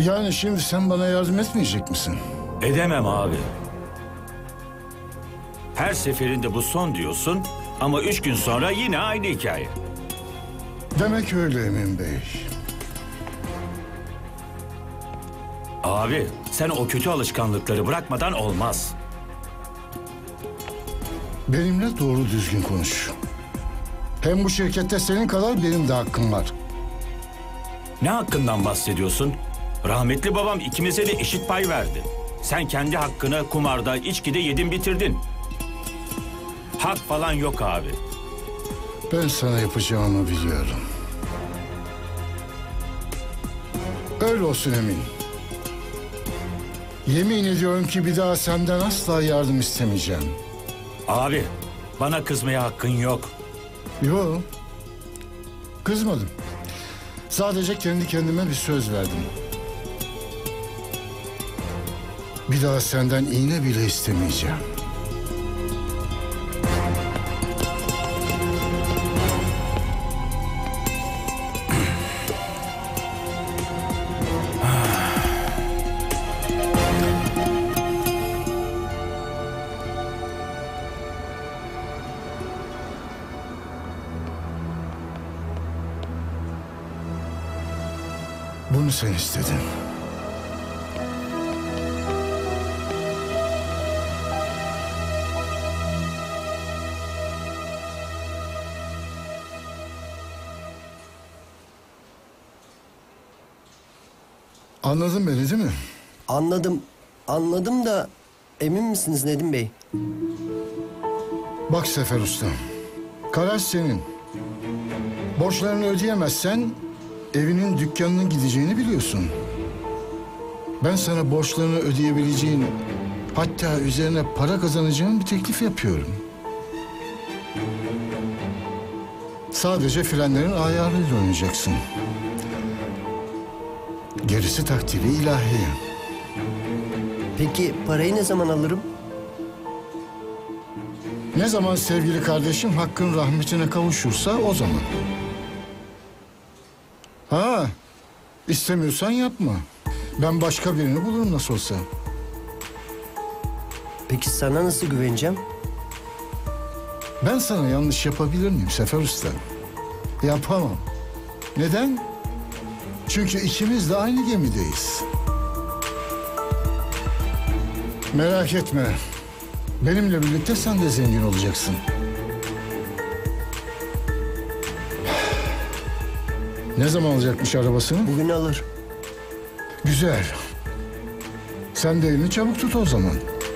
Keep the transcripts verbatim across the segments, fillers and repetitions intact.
Yani şimdi sen bana yardım etmeyecek misin? Edemem abi. Her seferinde bu son diyorsun ama üç gün sonra yine aynı hikaye. Demek öyle Emin Bey. Abi sen o kötü alışkanlıkları bırakmadan olmaz. Benimle doğru düzgün konuş. Hem bu şirkette senin kadar benim de hakkım var. Ne hakkından bahsediyorsun? Rahmetli babam ikimize de eşit pay verdi. Sen kendi hakkını kumarda, içkide yedin bitirdin. Hak falan yok abi. Ben sana yapacağımı biliyorum. Öyle olsun Emin. Yemin ediyorum ki bir daha senden asla yardım istemeyeceğim. Abi bana kızmaya hakkın yok. Yok. Kızmadım. Sadece kendi kendime bir söz verdim. Bir daha senden iğne bile istemeyeceğim. Bunu sen istedin. Anladın beni değil mi? Anladım. Anladım da emin misiniz Nedim Bey? Bak Sefer Usta, karar senin. Borçlarını ödeyemezsen evinin, dükkanının gideceğini biliyorsun. Ben sana borçlarını ödeyebileceğin, hatta üzerine para kazanacağın bir teklif yapıyorum. Sadece frenlerin ayarıyla oynayacaksın. Gerisi takdiri ilahi. Peki parayı ne zaman alırım? Ne zaman sevgili kardeşim hakkın rahmetine kavuşursa o zaman. Ha, istemiyorsan yapma. Ben başka birini bulurum nasıl olsa. Peki sana nasıl güveneceğim? Ben sana yanlış yapabilir miyim Sefer Usta? Yapamam. Neden? Çünkü ikimiz de aynı gemideyiz. Merak etme. Benimle birlikte sen de zengin olacaksın. Ne zaman alacakmış arabasını? Bugün alır. Güzel. Sen de elini çabuk tut o zaman.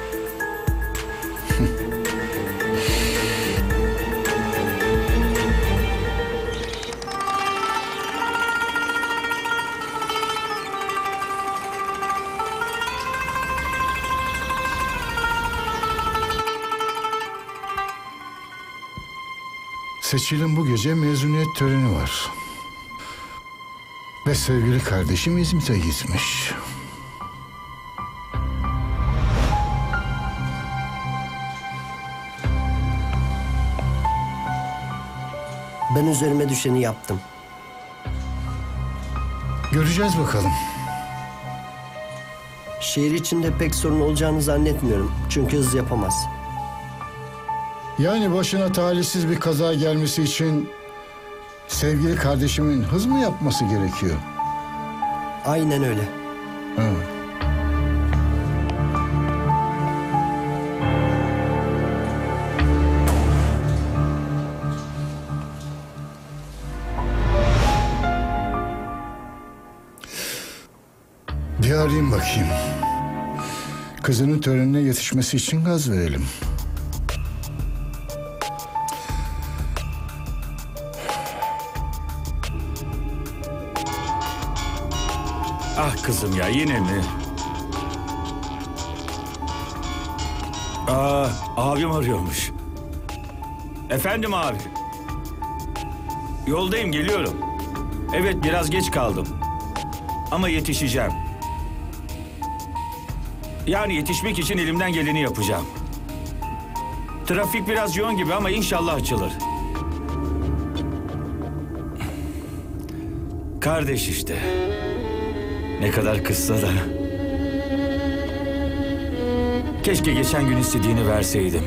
Seçil'in bu gece mezuniyet töreni var. Ve sevgili kardeşim İzmit'e gitmiş. Ben üzerime düşeni yaptım. Göreceğiz bakalım. Şehir içinde pek sorun olacağını zannetmiyorum. Çünkü hız yapamaz. Yani başına talihsiz bir kaza gelmesi için sevgili kardeşimin hız mı yapması gerekiyor? Aynen öyle. Ha. Bir arayayım bakayım. Kızının törenine yetişmesi için gaz verelim. Ah kızım ya yine mi? Aa, abim arıyormuş. Efendim abi. Yoldayım geliyorum. Evet biraz geç kaldım. Ama yetişeceğim. Yani yetişmek için elimden geleni yapacağım. Trafik biraz yoğun gibi ama inşallah açılır. Kardeş işte. Ne kadar kızsa da. Keşke geçen gün istediğini verseydim.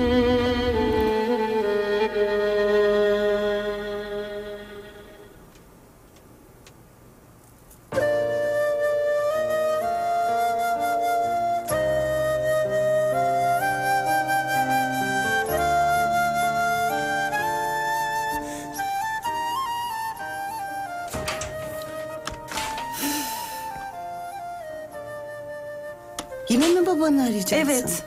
Yine mi babanı arayacaksın? Evet.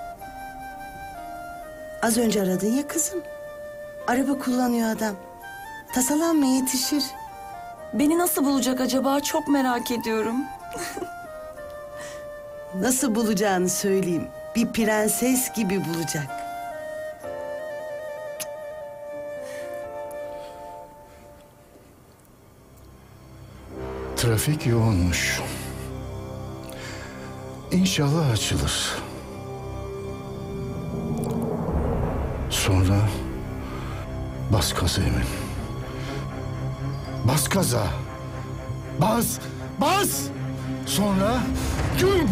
Az önce aradın ya kızım. Araba kullanıyor adam. Tasalanma, yetişir. Beni nasıl bulacak acaba? Çok merak ediyorum. Nasıl bulacağını söyleyeyim. Bir prenses gibi bulacak. Trafik yoğunmuş. İnşallah açılır. Sonra bas gaza Emin. Bas gaza. Bas, bas. Sonra güm.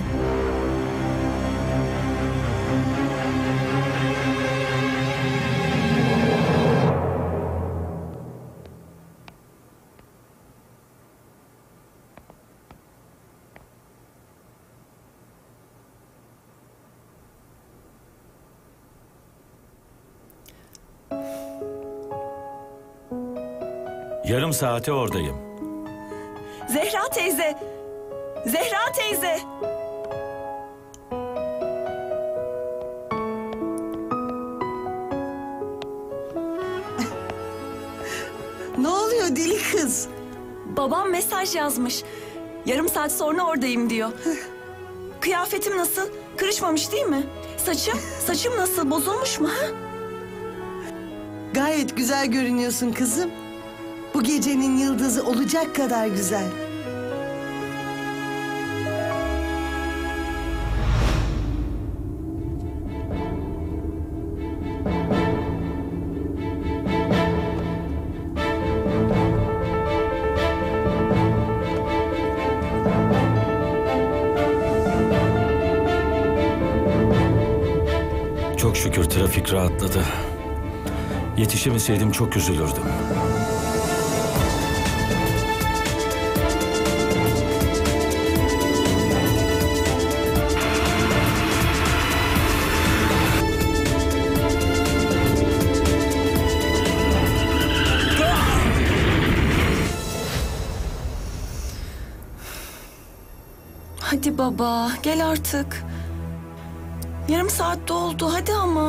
Yarım saate oradayım. Zehra teyze! Zehra teyze! Ne oluyor deli kız? Babam mesaj yazmış. Yarım saat sonra oradayım diyor. Kıyafetim nasıl? Kırışmamış değil mi? Saçım? Saçım nasıl? Bozulmuş mu? Ha? Gayet güzel görünüyorsun kızım. Bu gecenin yıldızı olacak kadar güzel. Çok şükür trafik rahatladı. Yetişemeseydim çok üzülürdüm. Hadi baba, gel artık. Yarım saat doldu, hadi ama.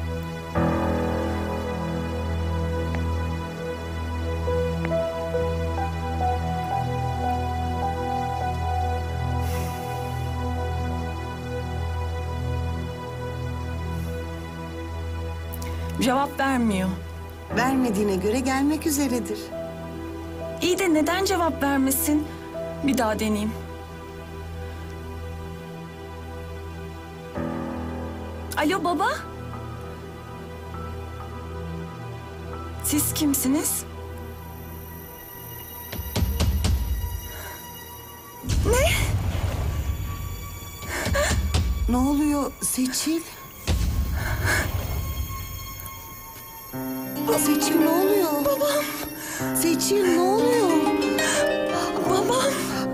Cevap vermiyor. Vermediğine göre gelmek üzeredir. İyi de neden cevap vermesin? Bir daha deneyeyim. Alo baba? Siz kimsiniz? Ne? Ne oluyor Seçil? Seçil ne oluyor? Babam, Seçil ne oluyor? babam.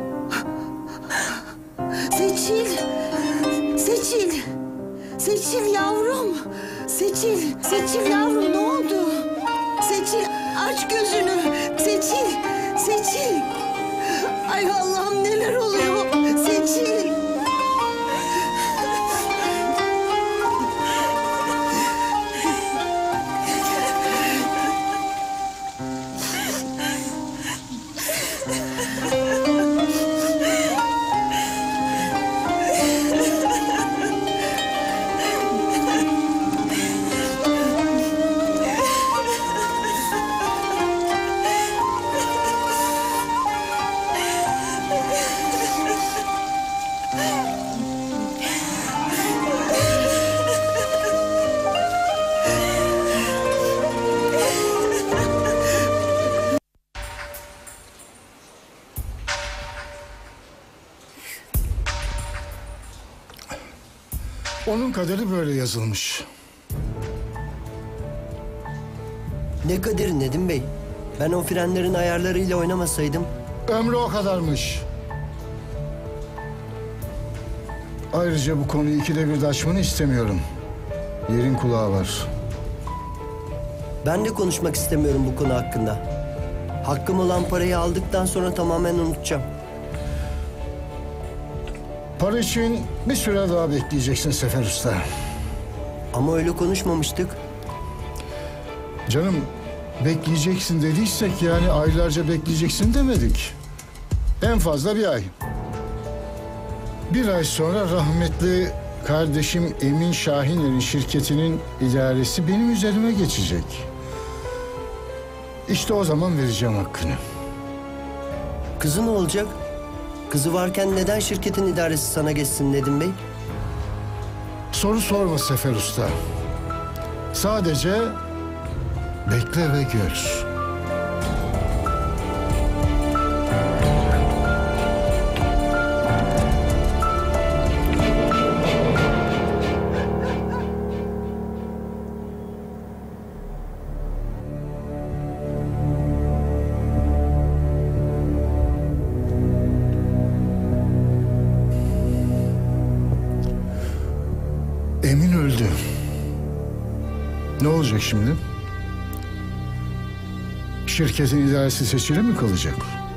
Seçil! Seçil! Seçil yavrum! Seçil! Seçil yavrum ne oldu? Seçil aç gözünü! Seçil! Seçil! Ay Allah'ım neler oluyor? Seçil! Onun kaderi böyle yazılmış. Ne kaderi Nedim Bey? Ben o frenlerin ayarlarıyla oynamasaydım... Ömrü o kadarmış. Ayrıca bu konuyu ikide bir de açmanı istemiyorum. Yerin kulağı var. Ben de konuşmak istemiyorum bu konu hakkında. Hakkım olan parayı aldıktan sonra tamamen unutacağım. Para için bir süre daha bekleyeceksin Sefer Usta. Ama öyle konuşmamıştık. Canım, bekleyeceksin dediysek yani aylarca bekleyeceksin demedik. En fazla bir ay. Bir ay sonra rahmetli kardeşim Emin Şahiner'in şirketinin idaresi benim üzerime geçecek. İşte o zaman vereceğim hakkını. Kızı ne olacak? Kızı varken neden şirketin idaresi sana geçsin Nedim Bey? Soru sorma Sefer Usta. Sadece bekle ve gör. Emin öldü. Ne olacak şimdi? Şirketin idaresi Seçil'e mi kalacak?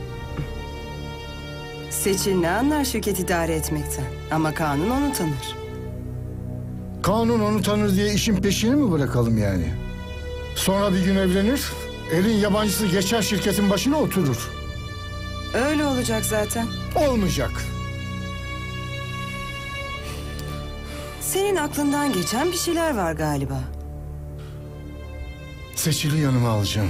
Seçil ne anlar şirket idare etmekten? Ama kanun onu tanır. Kanun onu tanır diye işin peşini mi bırakalım yani? Sonra bir gün evlenir, elin yabancısı geçer şirketin başına oturur. Öyle olacak zaten. Olmayacak. Senin aklından geçen bir şeyler var galiba. Seçil'i yanıma alacağım.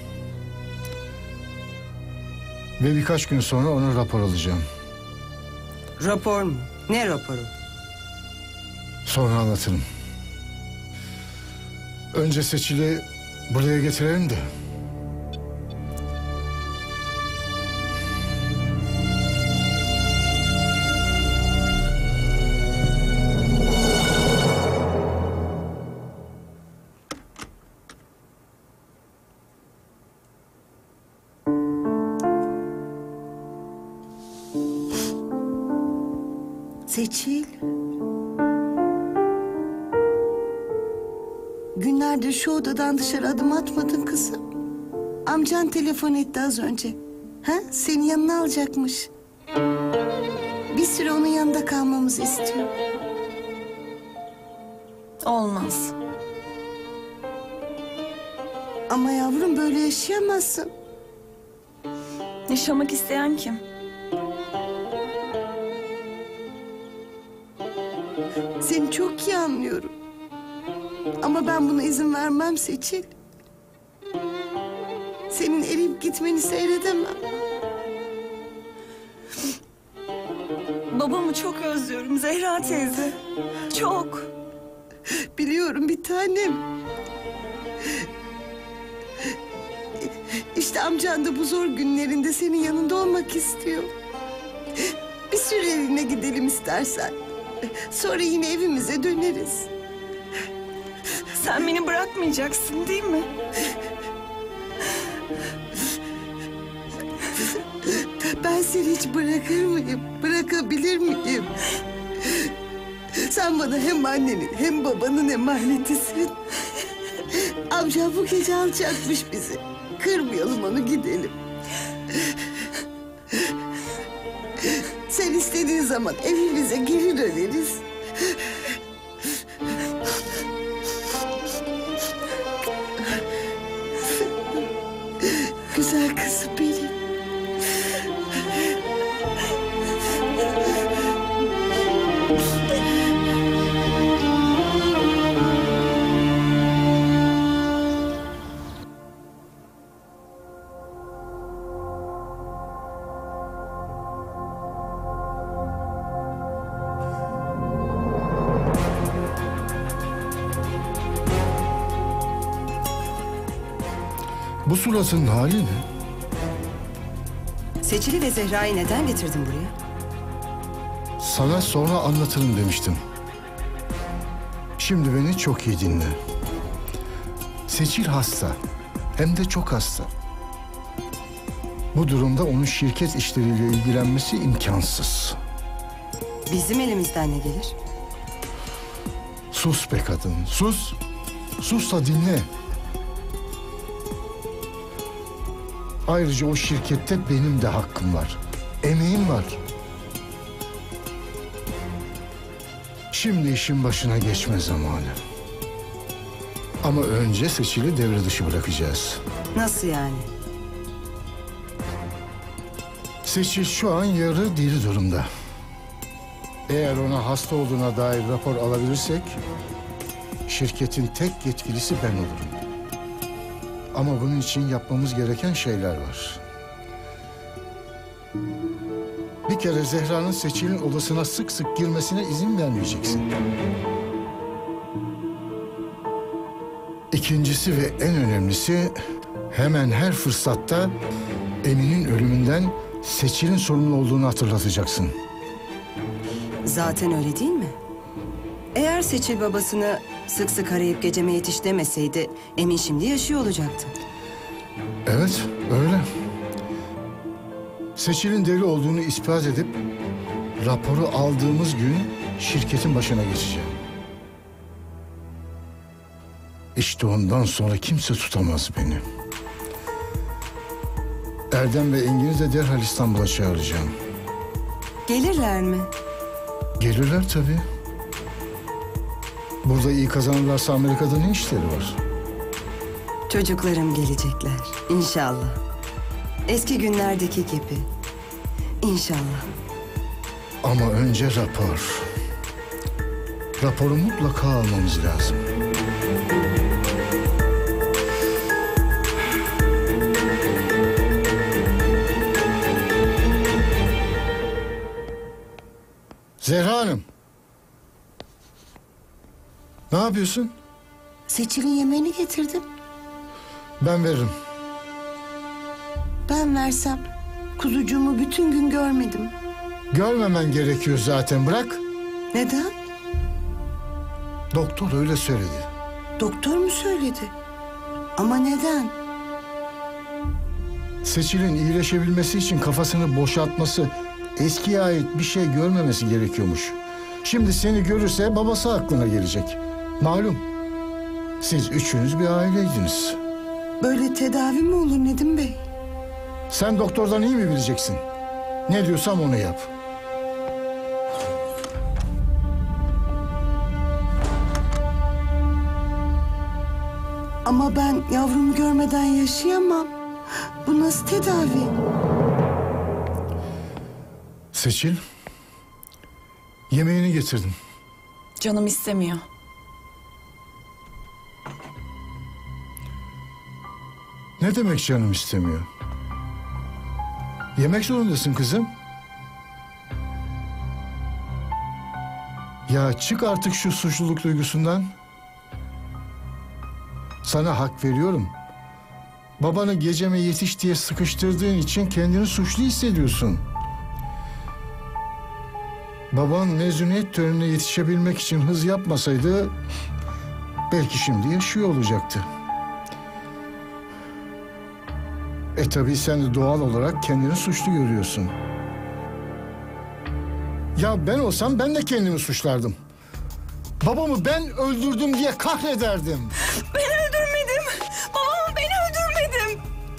Ve birkaç gün sonra ona rapor alacağım. Rapor mu? Ne raporu? Sonra anlatırım. Önce Seçil'i buraya getirelim de. Seçil. Günlerdir şu odadan dışarı adım atmadın kızım. Amcan telefon etti az önce. Ha? Seni yanına alacakmış. Bir süre onun yanında kalmamızı istiyor. Olmaz. Ama yavrum böyle yaşayamazsın. Yaşamak isteyen kim? Seni çok iyi anlıyorum. Ama ben buna izin vermem Seçil. Senin eriyip gitmeni seyredemem. Babamı çok özlüyorum Zehra teyze. Çok. Biliyorum bir tanem. İşte amcan da bu zor günlerinde senin yanında olmak istiyor. Bir süreliğine gidelim istersen. Sonra yine evimize döneriz. Sen beni bırakmayacaksın değil mi? Ben seni hiç bırakır mıyım? Bırakabilir miyim? Sen bana hem annenin hem babanın emanetisin. Amca bu gece alacakmış bizi. Kırmayalım onu, gidelim. Sen istediğin zaman evimize geri döneriz. Güzel kızım benim. Bu suratın hali ne? Seçil'i ve Zehra'yı neden getirdin buraya? Sana sonra anlatırım demiştim. Şimdi beni çok iyi dinle. Seçil hasta. Hem de çok hasta. Bu durumda onun şirket işleriyle ilgilenmesi imkansız. Bizim elimizden ne gelir? Sus be kadın, sus. Sus da dinle. Ayrıca o şirkette benim de hakkım var. Emeğim var. Şimdi işin başına geçme zamanı. Ama önce Seçil'i devre dışı bırakacağız. Nasıl yani? Seçil şu an yarı diri durumda. Eğer ona hasta olduğuna dair rapor alabilirsek... şirketin tek yetkilisi ben olurum. Ama bunun için yapmamız gereken şeyler var. Bir kere Zehra'nın Seçil'in odasına sık sık girmesine izin vermeyeceksin. İkincisi ve en önemlisi... hemen her fırsatta Emin'in ölümünden Seçil'in sorumlu olduğunu hatırlatacaksın. Zaten öyle değil mi? Eğer Seçil babasını sık sık arayıp geceme yetiş demeseydi Emin şimdi yaşıyor olacaktı. Evet, öyle. Seçil'in deli olduğunu ispat edip raporu aldığımız gün şirketin başına geçeceğim. İşte ondan sonra kimse tutamaz beni. Erdem ve Engin'i de derhal İstanbul'a çağıracağım. Gelirler mi? Gelirler tabii. Burada iyi kazanırlarsa Amerika'da ne işleri var? Çocuklarım gelecekler. İnşallah. Eski günlerdeki gibi. İnşallah. Ama önce rapor. Raporu mutlaka almamız lazım. Zehra Hanım. Ne yapıyorsun? Seçil'in yemeğini getirdim. Ben veririm. Ben versem kuzucuğumu bütün gün görmedim. Görmemen gerekiyor zaten, bırak. Neden? Doktor öyle söyledi. Doktor mu söyledi? Ama neden? Seçil'in iyileşebilmesi için kafasını boşaltması, eskiye ait bir şey görmemesi gerekiyormuş. Şimdi seni görürse babası aklına gelecek. Malum, siz üçünüz bir aileydiniz. Böyle tedavi mi olur Nedim Bey? Sen doktordan iyi mi bileceksin? Ne diyorsam onu yap. Ama ben yavrumu görmeden yaşayamam. Bu nasıl tedavi? Seçil, yemeğini getirdim. Canım istemiyor. Ne demek canım istemiyor? Yemek zorundasın kızım. Ya çık artık şu suçluluk duygusundan. Sana hak veriyorum. Babanı geceme yetiş diye sıkıştırdığın için kendini suçlu hissediyorsun. Baban mezuniyet törenine yetişebilmek için hız yapmasaydı... belki şimdi yaşıyor olacaktı. E tabii sen de doğal olarak kendini suçlu görüyorsun. Ya ben olsam ben de kendimi suçlardım. Babamı ben öldürdüm diye kahrederdim. Ben öldürmedim. Babamı ben öldürmedim.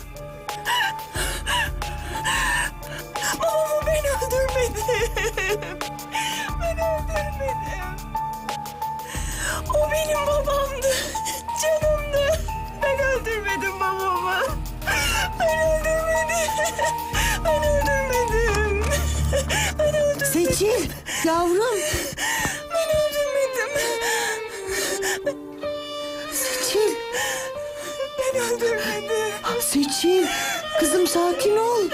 Babamı ben öldürmedim. Ben öldürmedim. O benim babamdı. Canımdı. Ben öldürmedim babamı. Ben öldürmedim. Ben öldürmedim. Ben öldürmedim. Seçil, yavrum. Ben öldürmedim. Seçil. Ben öldürmedim. Seçil, kızım sakin ol.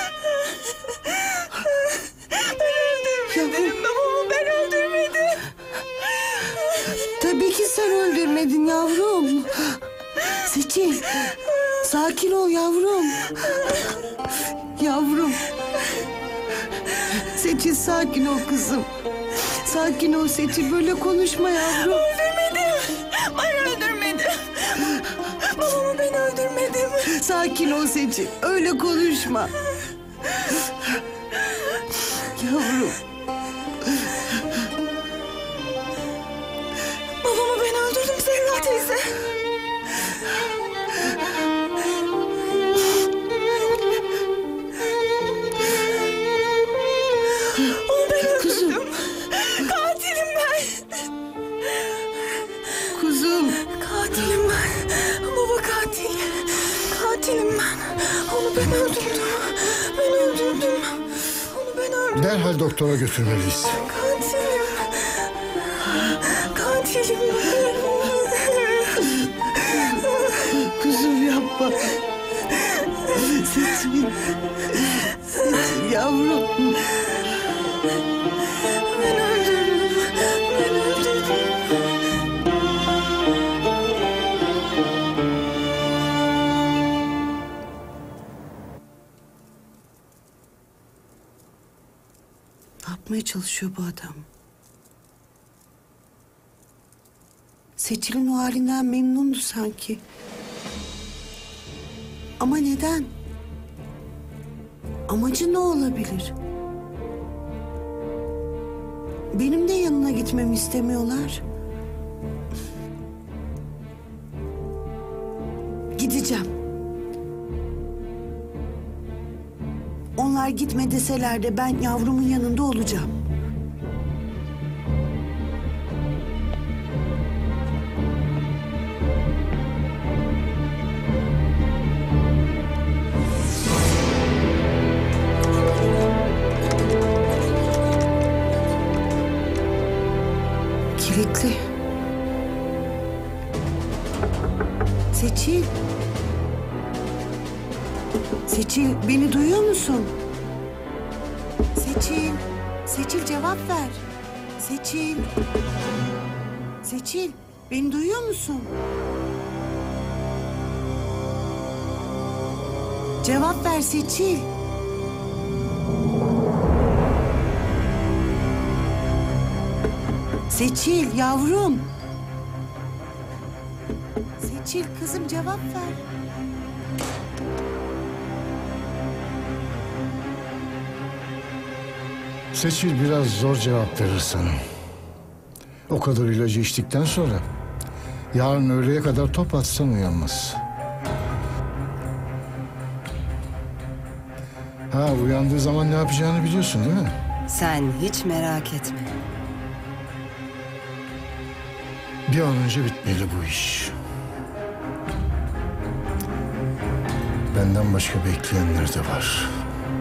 Ben öldürmedim. Babamı ben öldürmedim. Tabii ki sen öldürmedin yavrum. Seçil, sakin ol yavrum. Yavrum. Seçil sakin ol kızım. Sakin ol Seçil, böyle konuşma yavrum. Öldürmedim. Sakin ol Seçil. Öyle konuşma. Yavrum. Babamı ben öldürdüm Sevda teyze. Onu ben öldürdüm. Kuzum. Katilim ben. Kuzum. Katilim ben. Baba katil. Katilim ben. Onu ben öldürdüm. Ben öldürdüm. Onu ben öldürdüm. Derhal doktora götürmeliyiz. Katilim. Katilim ben. Kuzum yapma. Seçil. Seçil yavrum. Ben öldürdüm. Ben öldürdüm. Ne yapmaya çalışıyor bu adam? Seçil'in o halinden memnundu sanki. Ama neden? Amacı ne olabilir? Benim de yanına gitmemi istemiyorlar. Gideceğim. Onlar gitme deseler de ben yavrumun yanında olacağım. Kilitli. Seçil. Seçil, beni duyuyor musun? Seçil, Seçil cevap ver. Seçil. Seçil, beni duyuyor musun? Cevap ver Seçil. Seçil, yavrum. Seçil, kızım cevap ver. Seçil biraz zor cevap verir sana. O kadar ilacı içtikten sonra yarın öğleye kadar top atsan uyanmaz. Ha, uyandığı zaman ne yapacağını biliyorsun değil mi? Sen hiç merak etme. Bir an önce bitmeli bu iş. Benden başka bekleyenler de var.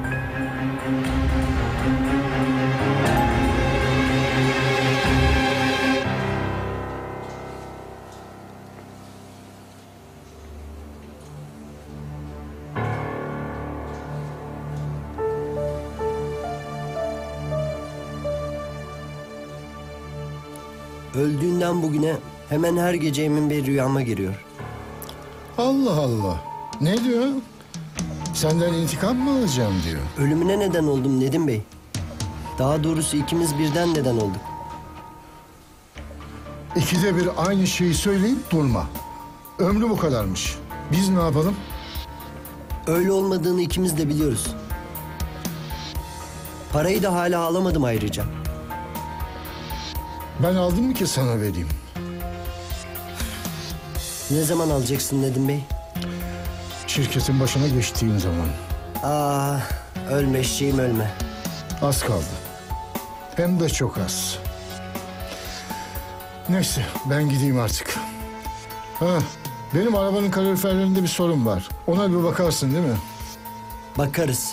Öldüğünden bugüne hemen her gece Emin Bey rüyama giriyor. Allah Allah. Ne diyor? Senden intikam mı alacağım diyor. Ölümüne neden oldum Nedim Bey. Daha doğrusu ikimiz birden neden olduk. İkide bir aynı şeyi söyleyip durma. Ömrü bu kadarmış. Biz ne yapalım? Öyle olmadığını ikimiz de biliyoruz. Parayı da hala alamadım ayrıca. Ben aldım mı ki sana vereyim? Ne zaman alacaksın Nedim Bey? Şirketin başına geçtiğin zaman. Ah, ölme eşeğim ölme. Az kaldı. Hem de çok az. Neyse, ben gideyim artık. Ha, benim arabanın kaloriferlerinde bir sorun var. Ona bir bakarsın değil mi? Bakarız.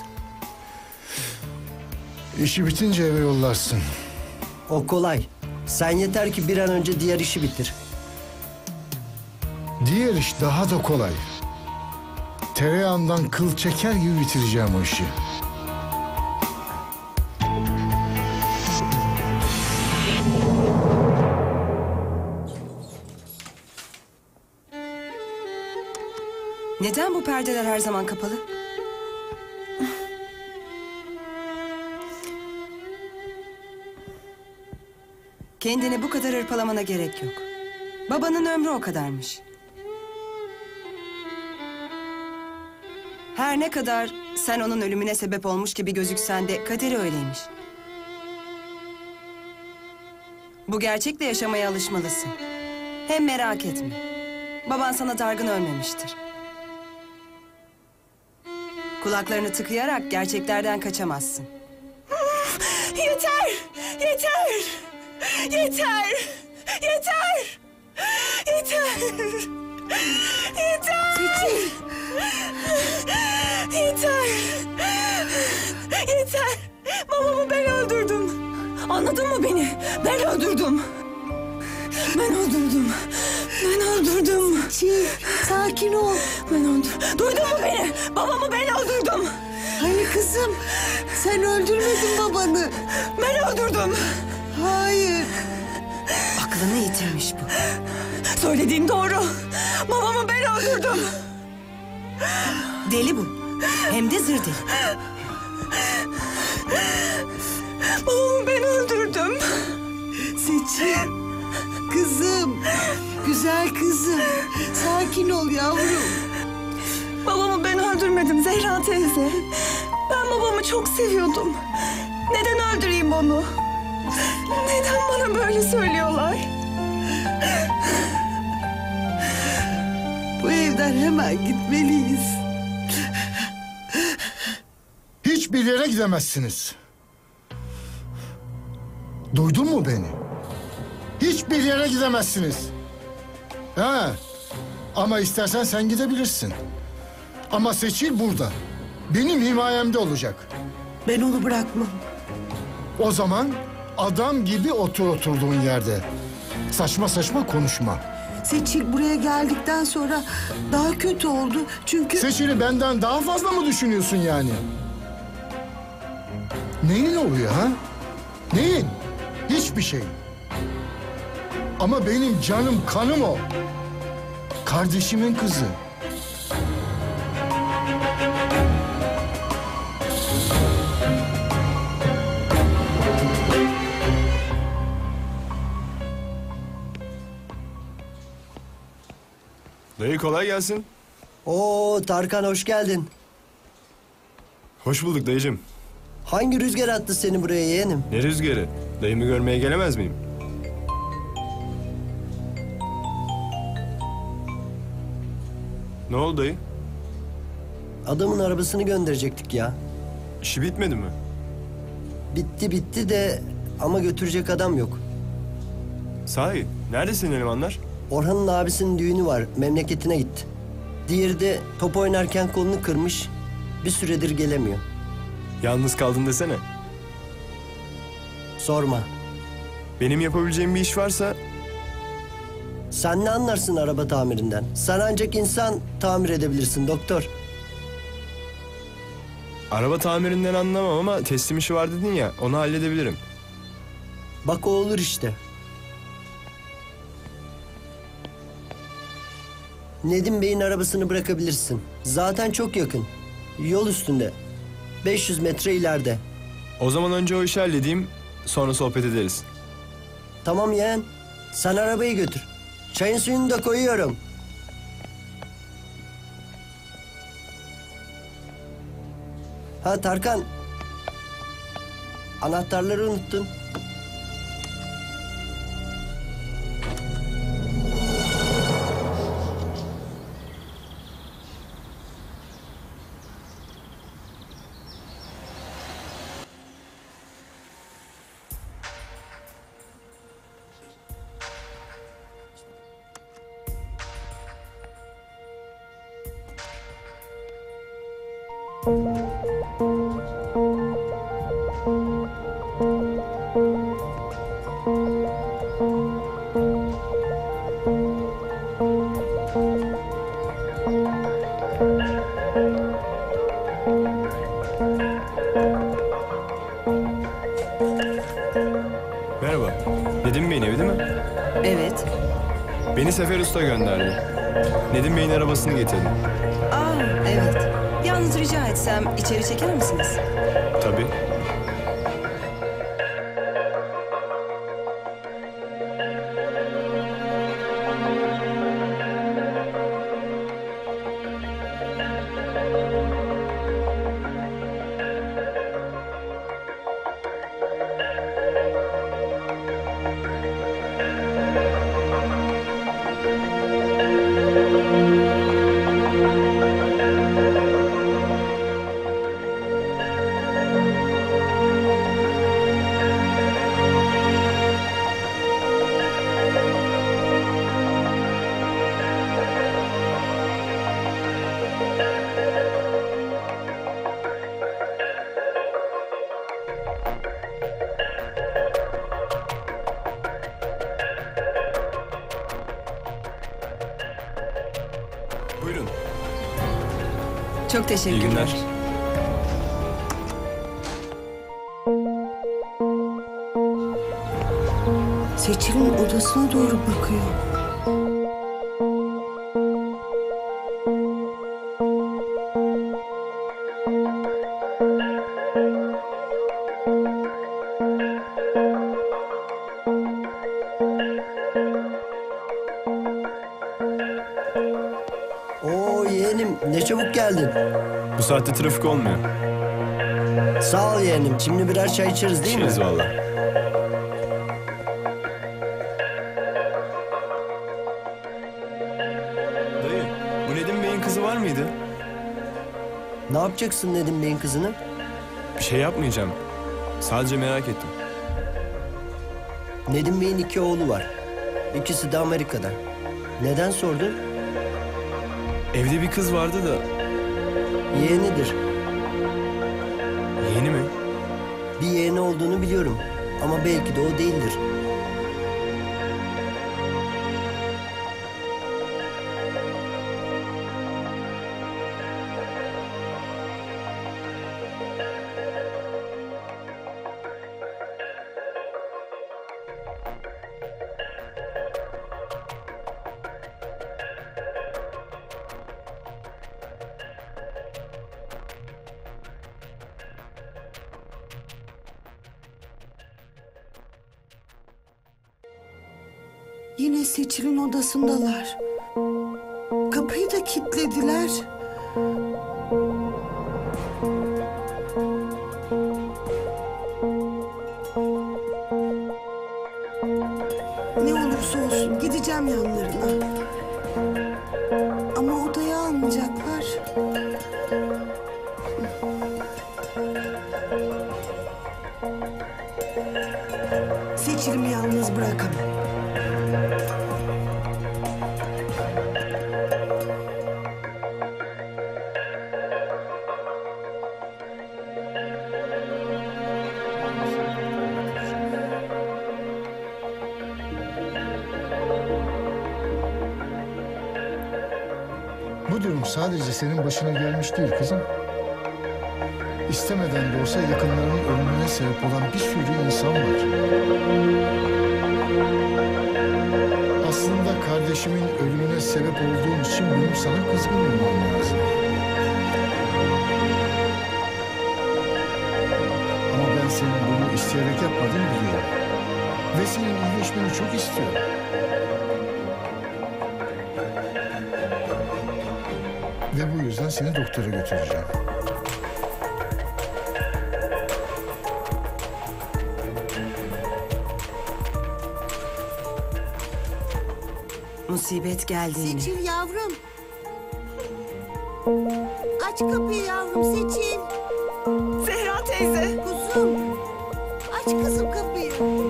İşi bitince eve yollarsın. O kolay. Sen yeter ki bir an önce diğer işi bitir. Diğer iş daha da kolay. Tereyağından kıl çeker gibi bitireceğim o işi. Neden bu perdeler her zaman kapalı? Kendini bu kadar hırpalamana gerek yok. Babanın ömrü o kadarmış. Her ne kadar sen onun ölümüne sebep olmuş gibi gözüksen de kaderi öyleymiş. Bu gerçekle yaşamaya alışmalısın. Hem merak etme. Baban sana dargın ölmemiştir. Kulaklarını tıkayarak gerçeklerden kaçamazsın. Yeter! Yeter! Yeter! Yeter! Yeter! Yeter! Seçil. Yeter! Yeter! Babamı ben öldürdüm. Anladın mı beni? Ben öldürdüm. Ben öldürdüm. Ben öldürdüm. Seçil, sakin ol. Ben öldürdüm. Duydun mu beni? Babamı ben öldürdüm. Hayır kızım, sen öldürmedin babanı. Ben öldürdüm. Hayır. Aklını yitirmiş bu. Söylediğin doğru. Babamı ben öldürdüm. Deli bu. Hem de zır deli. Babamı ben öldürdüm. Seçil, kızım, güzel kızım. Sakin ol yavrum. Babamı ben öldürmedim Zehra teyze. Ben babamı çok seviyordum. Neden öldüreyim onu? Neden bana böyle söylüyorlar? Bu evden hemen gitmeliyiz. Hiçbir yere gidemezsiniz. Duydun mu beni? Hiçbir yere gidemezsiniz. Ha. Ama istersen sen gidebilirsin. Ama Seçil burada. Benim himayemde olacak. Ben onu bırakmam. O zaman adam gibi otur oturduğun yerde. Saçma saçma konuşma. Seçil buraya geldikten sonra daha kötü oldu. Çünkü... Seçil'i benden daha fazla mı düşünüyorsun yani? Neyin oluyor ha? Neyin? Hiçbir şey. Ama benim canım kanım o. Kardeşimin kızı. Dayı kolay gelsin. Oo Tarkan hoş geldin. Hoş bulduk dayıcığım. Hangi rüzgar attı seni buraya yeğenim? Ne rüzgarı? Dayımı görmeye gelemez miyim? Ne oldu dayı? Adamın arabasını gönderecektik ya. İşi bitmedi mi? Bitti bitti de ama götürecek adam yok. Sahi, nerede senin elemanlar? Orhan'ın abisinin düğünü var, memleketine gitti. Diğeri de top oynarken kolunu kırmış, bir süredir gelemiyor. Yalnız kaldın desene. Sorma. Benim yapabileceğim bir iş varsa Sen ne anlarsın araba tamirinden? Sen ancak insan tamir edebilirsin doktor. araba tamirinden anlamam ama teslim işi var dedin ya, onu halledebilirim. Bak o olur işte. Nedim Bey'in arabasını bırakabilirsin. Zaten çok yakın. Yol üstünde. beş yüz metre ileride. O zaman önce o işi halledeyim, sonra sohbet ederiz. Tamam yeğen. Sen arabayı götür. Çayın suyunu da koyuyorum. Ha Tarkan. Anahtarları unuttun. Merhaba, Nedim Bey'in evi değil mi? Evet. Beni Sefer Usta gönderdi. Nedim Bey'in arabasını getirdim. Aa, evet. Yalnız rica etsem içeri çeker misiniz? Tabii. Çok teşekkürler. İyi günler. Seçil'in odasına doğru bakıyor. Oo yeğenim ne çabuk geldin. Bu saatte trafik olmuyor. Sağ ol yeğenim. Şimdi birer çay içeriz değil mi? İçeriz valla. Dayı, bu Nedim Bey'in kızı var mıydı? Ne yapacaksın Nedim Bey'in kızını? Bir şey yapmayacağım. Sadece merak ettim. Nedim Bey'in iki oğlu var. İkisi de Amerika'da. Neden sordun? Evde bir kız vardı da Yeğenidir. yeğeni mi? Bir yeğeni olduğunu biliyorum. Ama belki de o değildir. Yine Seçil'in odasındalar. Kapıyı da kilitlediler. Ne olursa olsun gideceğim yanlarına. Ama odaya almayacaklar. Seçil'imi yalnız bırakamam. Bu durum sadece senin başına gelmiş değil kızım. İstemeden de olsa yakınlarının ölümüne sebep olan bir sürü insan var. Aslında kardeşimin ölümüne sebep olduğun için benim sana kızgın olmam lazım. Ama ben senin bunu isteyerek yapmadığını biliyorum. Ve senin iyileşmeni çok istiyorum. Ve bu yüzden seni doktora götüreceğim. Musibet geldi yine. Seçil yavrum. Aç kapıyı yavrum Seçil. Zehra teyze. Kuzum. Aç kızım kapıyı.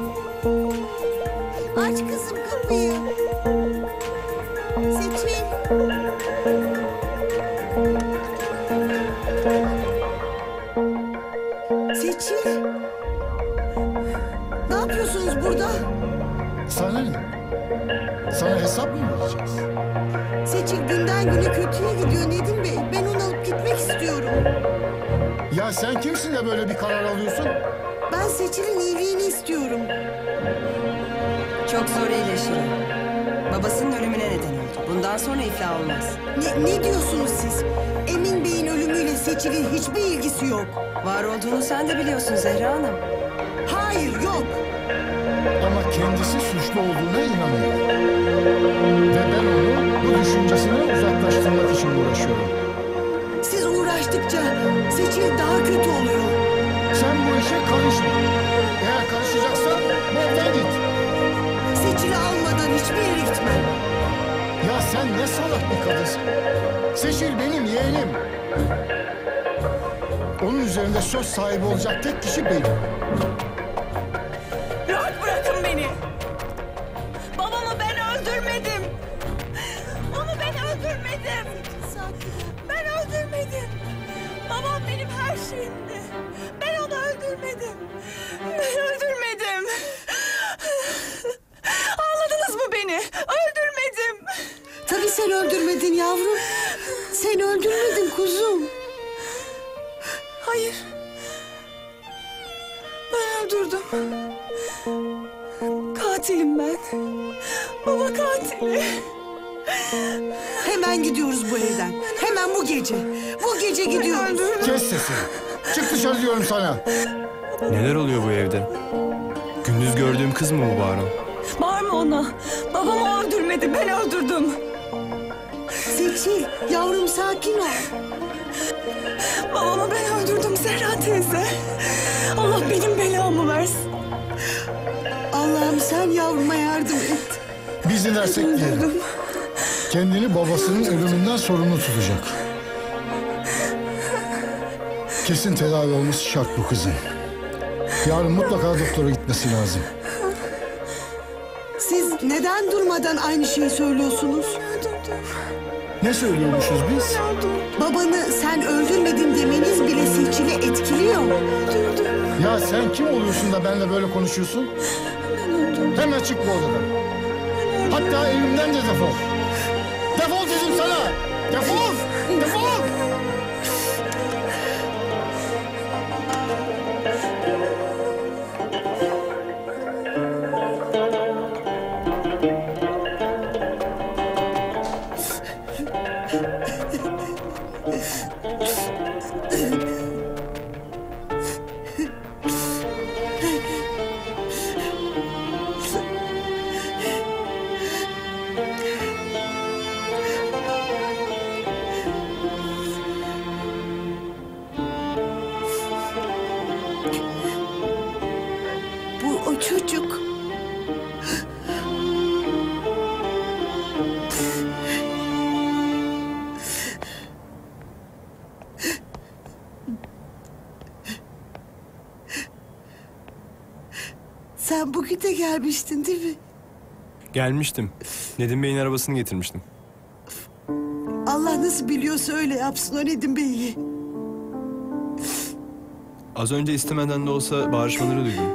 Aç kızım kapıyı. Seçil. Seçil. Ne yapıyorsunuz burada? Sana ne? Sana hesap mı vereceğiz? Seçil günden güne kötüye gidiyor Nedim Bey. Ben onu alıp gitmek istiyorum. Ya sen kimsin de böyle bir karar alıyorsun? Ben Seçil'in iyiliğini istiyorum. Çok zor iyileşir o. Babasının ölümüne neden oldu. Bundan sonra iflah olmaz. Ne, ne diyorsunuz siz? Emin Bey'in ölümüyle Seçil'in hiçbir ilgisi yok. Var olduğunu sen de biliyorsun Zehra Hanım. Hayır yok. Ama kendisi suçlu olduğuna inanıyor. Ve ben onu bu düşüncesinden uzaklaştırmak için uğraşıyorum. Siz uğraştıkça Seçil daha kötü oluyor. Sen bu işe karışma. Eğer karışacaksan buradan git. Seçil'i almadan hiçbir yere gitmem. Ya sen ne salak bir kadınsın. Seçil benim yeğenim. Onun üzerinde söz sahibi olacak tek kişi benim. Rahat bırakın beni. Babamı ben öldürmedim. Onu ben öldürmedim. Ben öldürmedim. Babam benim her şeyimdi. Ben onu öldürmedim. Ben öldürmedim. Anladınız mı beni? Öldürmedim. Tabii sen öldürmedin yavrum. Sen öldürmedin kuzum. Hayır. Ben öldürdüm. Katilim ben. Baba katili. Hemen gidiyoruz bu evden. Hemen bu gece. Bu gece gidiyoruz. Kes sesini. Çık dışarı diyorum sana. Neler oluyor bu evde? Gündüz gördüğüm kız mı bu Bahram? Bağırma ona. Babamı öldürmedi, ben öldürdüm. Seçil, yavrum sakin ol. Babamı ben öldürdüm Zehra teyze. Allah benim belamı versin. Allah'ım sen yavruma yardım et. Biz dilersek diyelim. Kendini babasının ölümünden sorumlu tutacak. Kesin tedavi olması şart bu kızın. Yarın mutlaka doktora gitmesi lazım. Siz neden durmadan aynı şeyi söylüyorsunuz? Ne söylüyormuşuz biz? Babanı sen öldürmedin demeniz bile Seçil'i etkiliyor. Ya sen kim oluyorsun da benimle böyle konuşuyorsun? Hemen çık bu odadan. Hatta evimden de defol. Defol dedim sana. Defol. Defol. Bu o çocuk. Sen bugün de gelmiştin değil mi? Gelmiştim. Nedim Bey'in arabasını getirmiştim. Allah nasıl biliyorsa öyle yapsın o Nedim Bey'i. Az önce istemeden de olsa bağırışmaları duydum.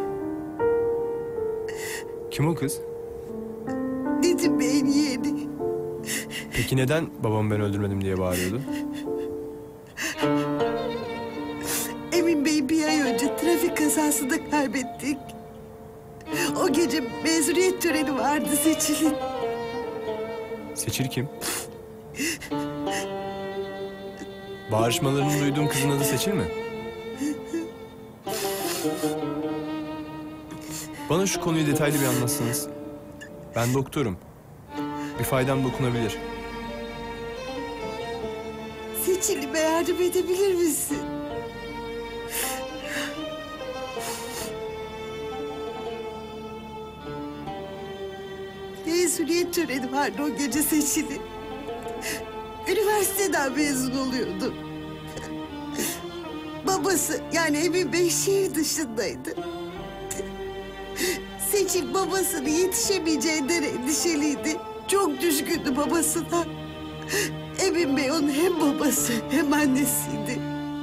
Kim o kız? Nedim Bey'in yeğeni. Peki neden babamı ben öldürmedim diye bağırıyordu? Emin Bey'i bir ay önce trafik kazasında kaybettik. O gece mezuniyet töreni vardı Seçil'in. Seçil kim? Bağırışmalarını duyduğum kızın adı Seçil mi? Bana şu konuyu detaylı bir anlatsanız. Ben doktorum. Bir faydam dokunabilir. Seçil'ime yardım edebilir misin? Mezuniyet töreni vardı o gece Seçil'in. Üniversiteden mezun oluyordu. Babası yani Emin Bey şehir dışındaydı. Seçil babasının yetişemeyeceğinden endişeliydi. Çok düşkündü babasına. Emin Bey onun hem babası hem annesiydi.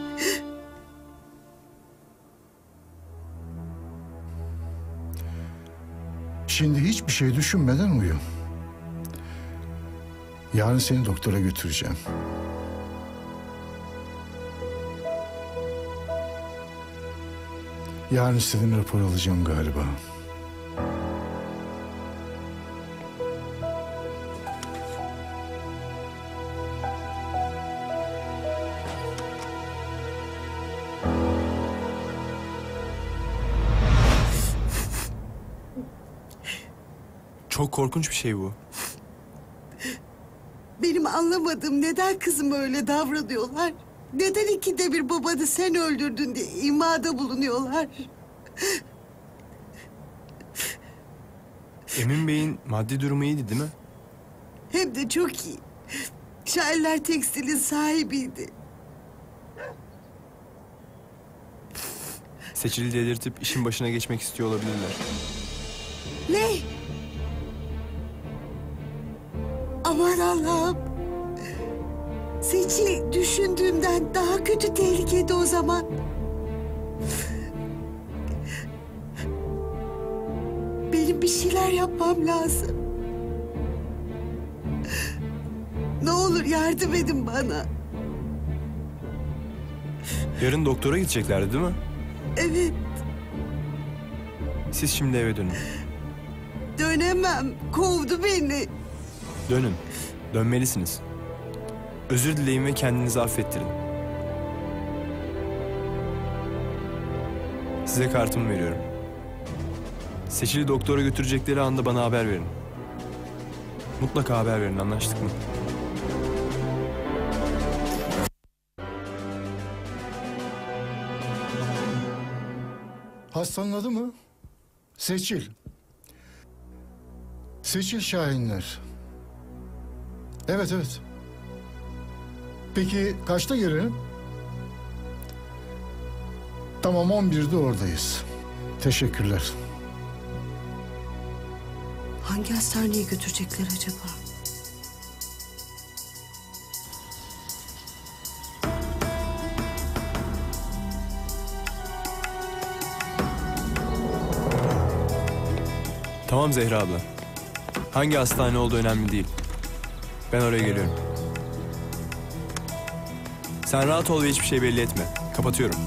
Şimdi hiçbir şey düşünmeden uyu. Yarın seni doktora götüreceğim. Yarın istediğim rapor alacağım galiba. Çok korkunç bir şey bu. Benim anlamadığım neden kızıma öyle davranıyorlar? Neden ikide bir babanı sen öldürdün diye imada bulunuyorlar? Emin Bey'in maddi durumu iyiydi değil mi? Hem de çok iyi. Şairler Tekstil'in sahibiydi. Seçil'i delirtip işin başına geçmek istiyor olabilirler. Ne? Aman Allah'ım. Seçil düşündüğümden daha kötü tehlikede o zaman. Benim bir şeyler yapmam lazım. Ne olur yardım edin bana. Yarın doktora gideceklerdi değil mi? Evet, Siz şimdi eve dönün. dönemem. Kovdu beni. Dönün. Dönmelisiniz. Özür dileyin ve kendinizi affettirin. Size kartımı veriyorum. Seçil'i doktora götürecekleri anda bana haber verin. Mutlaka haber verin, anlaştık mı? Hastanın adı mı? Seçil. Seçil Şahinler. Evet, evet. Peki kaçta gelirim? Tamam, on birde oradayız. Teşekkürler. Hangi hastaneye götürecekler acaba? Tamam Zehra abla. Hangi hastane olduğu önemli değil. Ben oraya geliyorum. Sen rahat ol ve hiçbir şey belli etme. Kapatıyorum.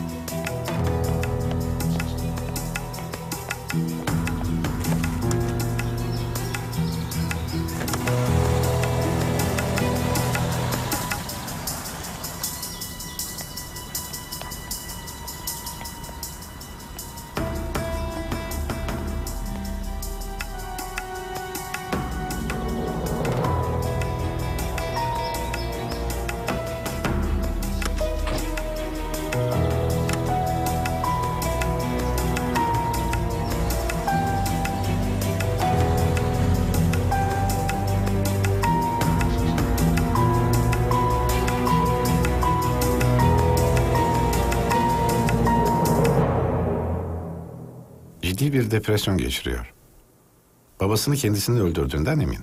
Ciddi bir depresyon geçiriyor. Babasını kendisini öldürdüğünden emin.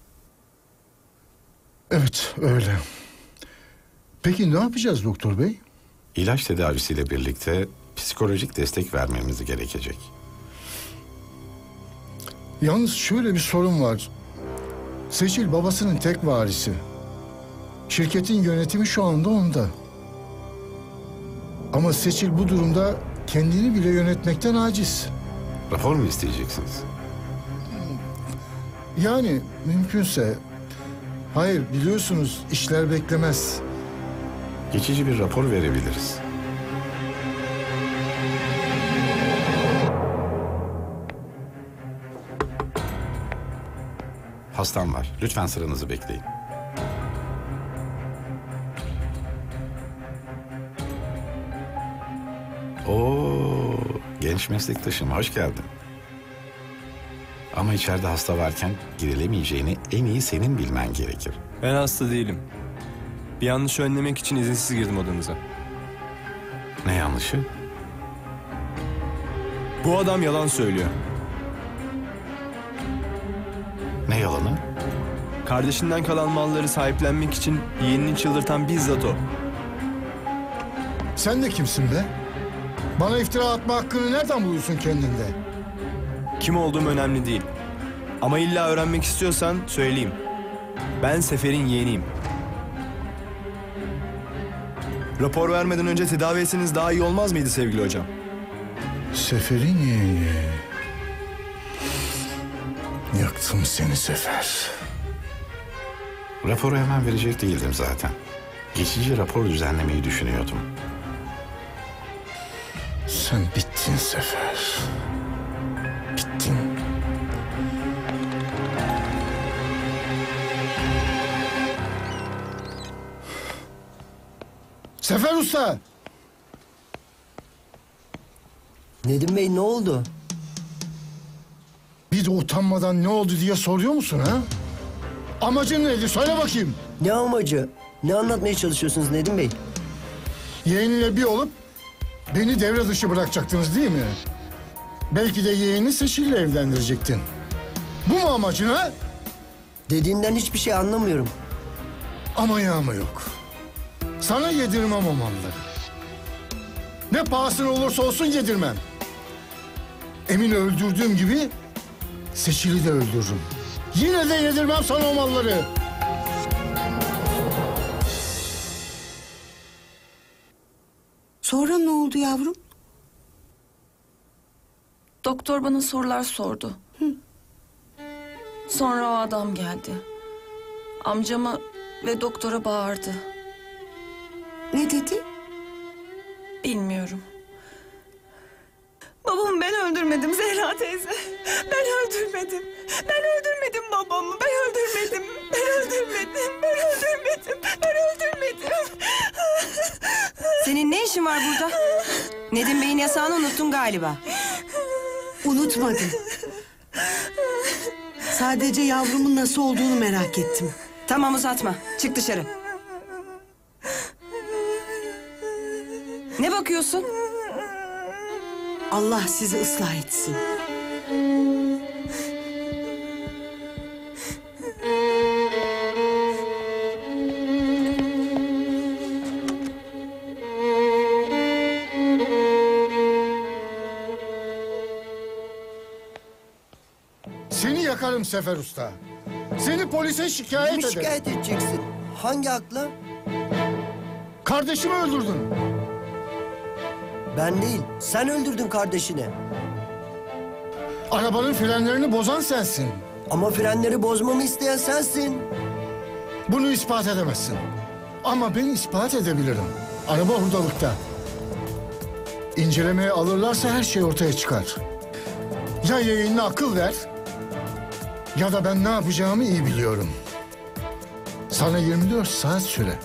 Evet, öyle. Peki ne yapacağız doktor bey? İlaç tedavisiyle birlikte psikolojik destek vermemiz gerekecek. Yalnız şöyle bir sorun var. Seçil babasının tek varisi. Şirketin yönetimi şu anda onda. Ama Seçil bu durumda kendini bile yönetmekten aciz. Rapor mu isteyeceksiniz? Yani mümkünse... Hayır, biliyorsunuz işler beklemez. Geçici bir rapor verebiliriz. Hastam var. Lütfen sıranızı bekleyin. Oo, genç meslektaşım, hoş geldin. Ama içeride hasta varken girilemeyeceğini en iyi senin bilmen gerekir. Ben hasta değilim. Bir yanlışı önlemek için izinsiz girdim odanıza. Ne yanlışı? Bu adam yalan söylüyor. Ne yalanı? Kardeşinden kalan malları sahiplenmek için yeğenini çıldırtan bizzat o. Sen de kimsin be? Bana iftira atma hakkını nereden buluyorsun kendinde? Kim olduğum önemli değil. Ama illa öğrenmek istiyorsan söyleyeyim. Ben Sefer'in yeğeniyim. Rapor vermeden önce tedavi etseniz daha iyi olmaz mıydı sevgili hocam? Sefer'in yeğeni. Yaktım seni Sefer. Raporu hemen verecek değildim zaten. Geçici rapor düzenlemeyi düşünüyordum. Sen bittin Sefer. Bittin. Sefer Usta! Nedim Bey ne oldu? Bir de utanmadan ne oldu diye soruyor musun ha? Amacın neydi? Söyle bakayım. Ne amacı? Ne anlatmaya çalışıyorsunuz Nedim Bey? Yeğeninle bir olup beni devre dışı bırakacaktınız değil mi? Belki de yeğenini Seçil'le evlendirecektin. Bu mu amacın ha? Dediğinden hiçbir şey anlamıyorum. Ama yağma yok. Sana yedirmem o malları. Ne pahasına olursa olsun yedirmem. Emin'i öldürdüğüm gibi Seçil'i de öldürürüm. Yine de yedirmem sana o malları. Sonra ne oldu yavrum? Doktor bana sorular sordu. Sonra o adam geldi. Amcama ve doktora bağırdı. Ne dedi? Bilmiyorum. Babamı ben öldürmedim Zehra teyze. Ben öldürmedim. Ben öldürmedim babamı. Ben öldürmedim. Ben öldürmedim. Ben öldürmedim. Ben öldürmedim. Senin ne işin var burada? Nedim Bey'in yasağını unuttun galiba. Unutmadım. Sadece yavrumun nasıl olduğunu merak ettim. Tamam uzatma. Çık dışarı. Ne bakıyorsun? Allah sizi ıslah etsin. Seni yakarım Sefer Usta. Seni polise şikayet Kimi ederim. şikayet edeceksin? Hangi hakla? Kardeşimi öldürdün. Ben değil. Sen öldürdün kardeşini. Arabanın frenlerini bozan sensin. Ama frenleri bozmamı isteyen sensin. Bunu ispat edemezsin. Ama ben ispat edebilirim. Araba hurdalıkta. İncelemeye alırlarsa her şey ortaya çıkar. Ya yeğenine akıl ver... ya da ben ne yapacağımı iyi biliyorum. Sana yirmi dört saat süre.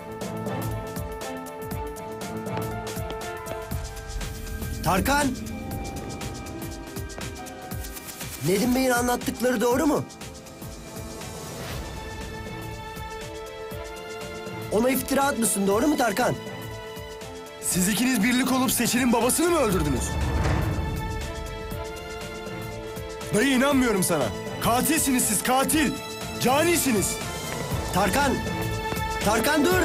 Tarkan! Nedim Bey'in anlattıkları doğru mu? Ona iftira atmışsın, doğru mu Tarkan? Siz ikiniz birlik olup Seçil'in babasını mı öldürdünüz? Dayı inanmıyorum sana. Katilsiniz siz, katil. Canisiniz. Tarkan! Tarkan dur!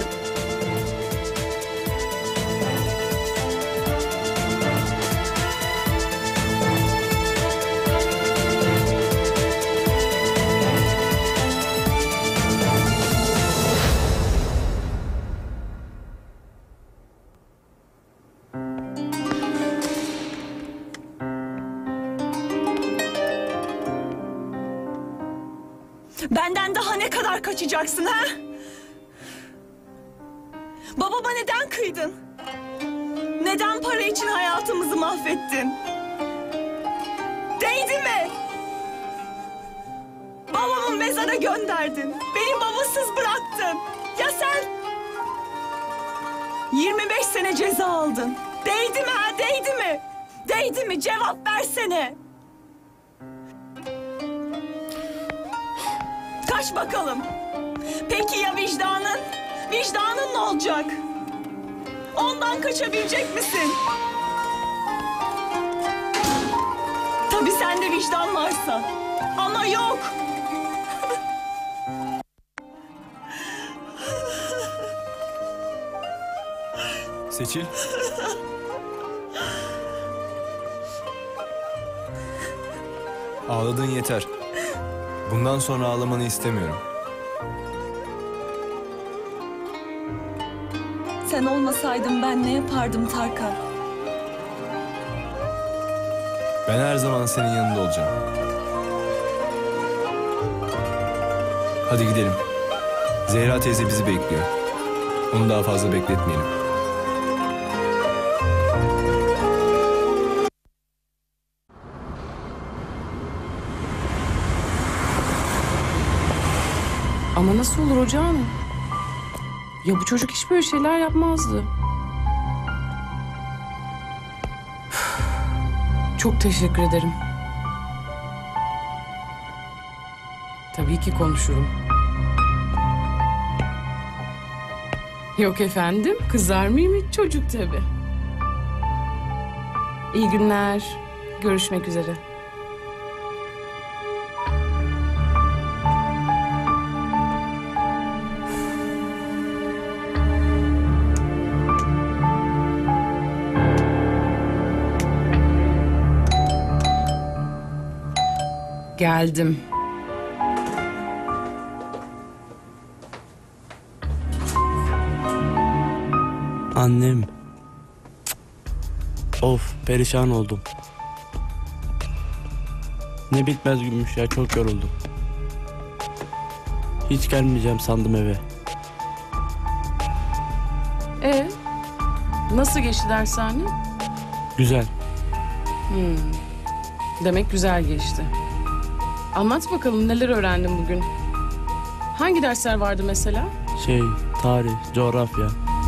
Benden daha ne kadar kaçacaksın ha? Babama neden kıydın? Neden para için hayatımızı mahvettin? Değdi mi? Babamı mezara gönderdin. Beni babasız bıraktın. Ya sen? yirmi beş sene ceza aldın. Değdi mi ha? Değdi mi? Değdi mi? Cevap versene. Kaç bakalım. Peki ya vicdanın? Vicdanın ne olacak? Ondan kaçabilecek misin? Tabii sende vicdan varsa. Ama yok. Seçil. Ağladığın yeter. Bundan sonra ağlamanı istemiyorum. Sen olmasaydın ben ne yapardım Tarkan? Ben her zaman senin yanında olacağım. Hadi gidelim. Zehra teyze bizi bekliyor. Onu daha fazla bekletmeyelim. Ama nasıl olur hocam? Ya bu çocuk hiç böyle şeyler yapmazdı. Çok teşekkür ederim. Tabii ki konuşurum. Yok efendim, kızar mıyım hiç çocuk tabii. İyi günler. Görüşmek üzere. Geldim. Annem. Of, perişan oldum. Ne bitmez günmüş ya, çok yoruldum. Hiç gelmeyeceğim sandım eve. E nasıl geçti dershane? Güzel. Hmm. Demek güzel geçti. Anlat bakalım, neler öğrendin bugün? Hangi dersler vardı mesela? Şey, tarih, coğrafya.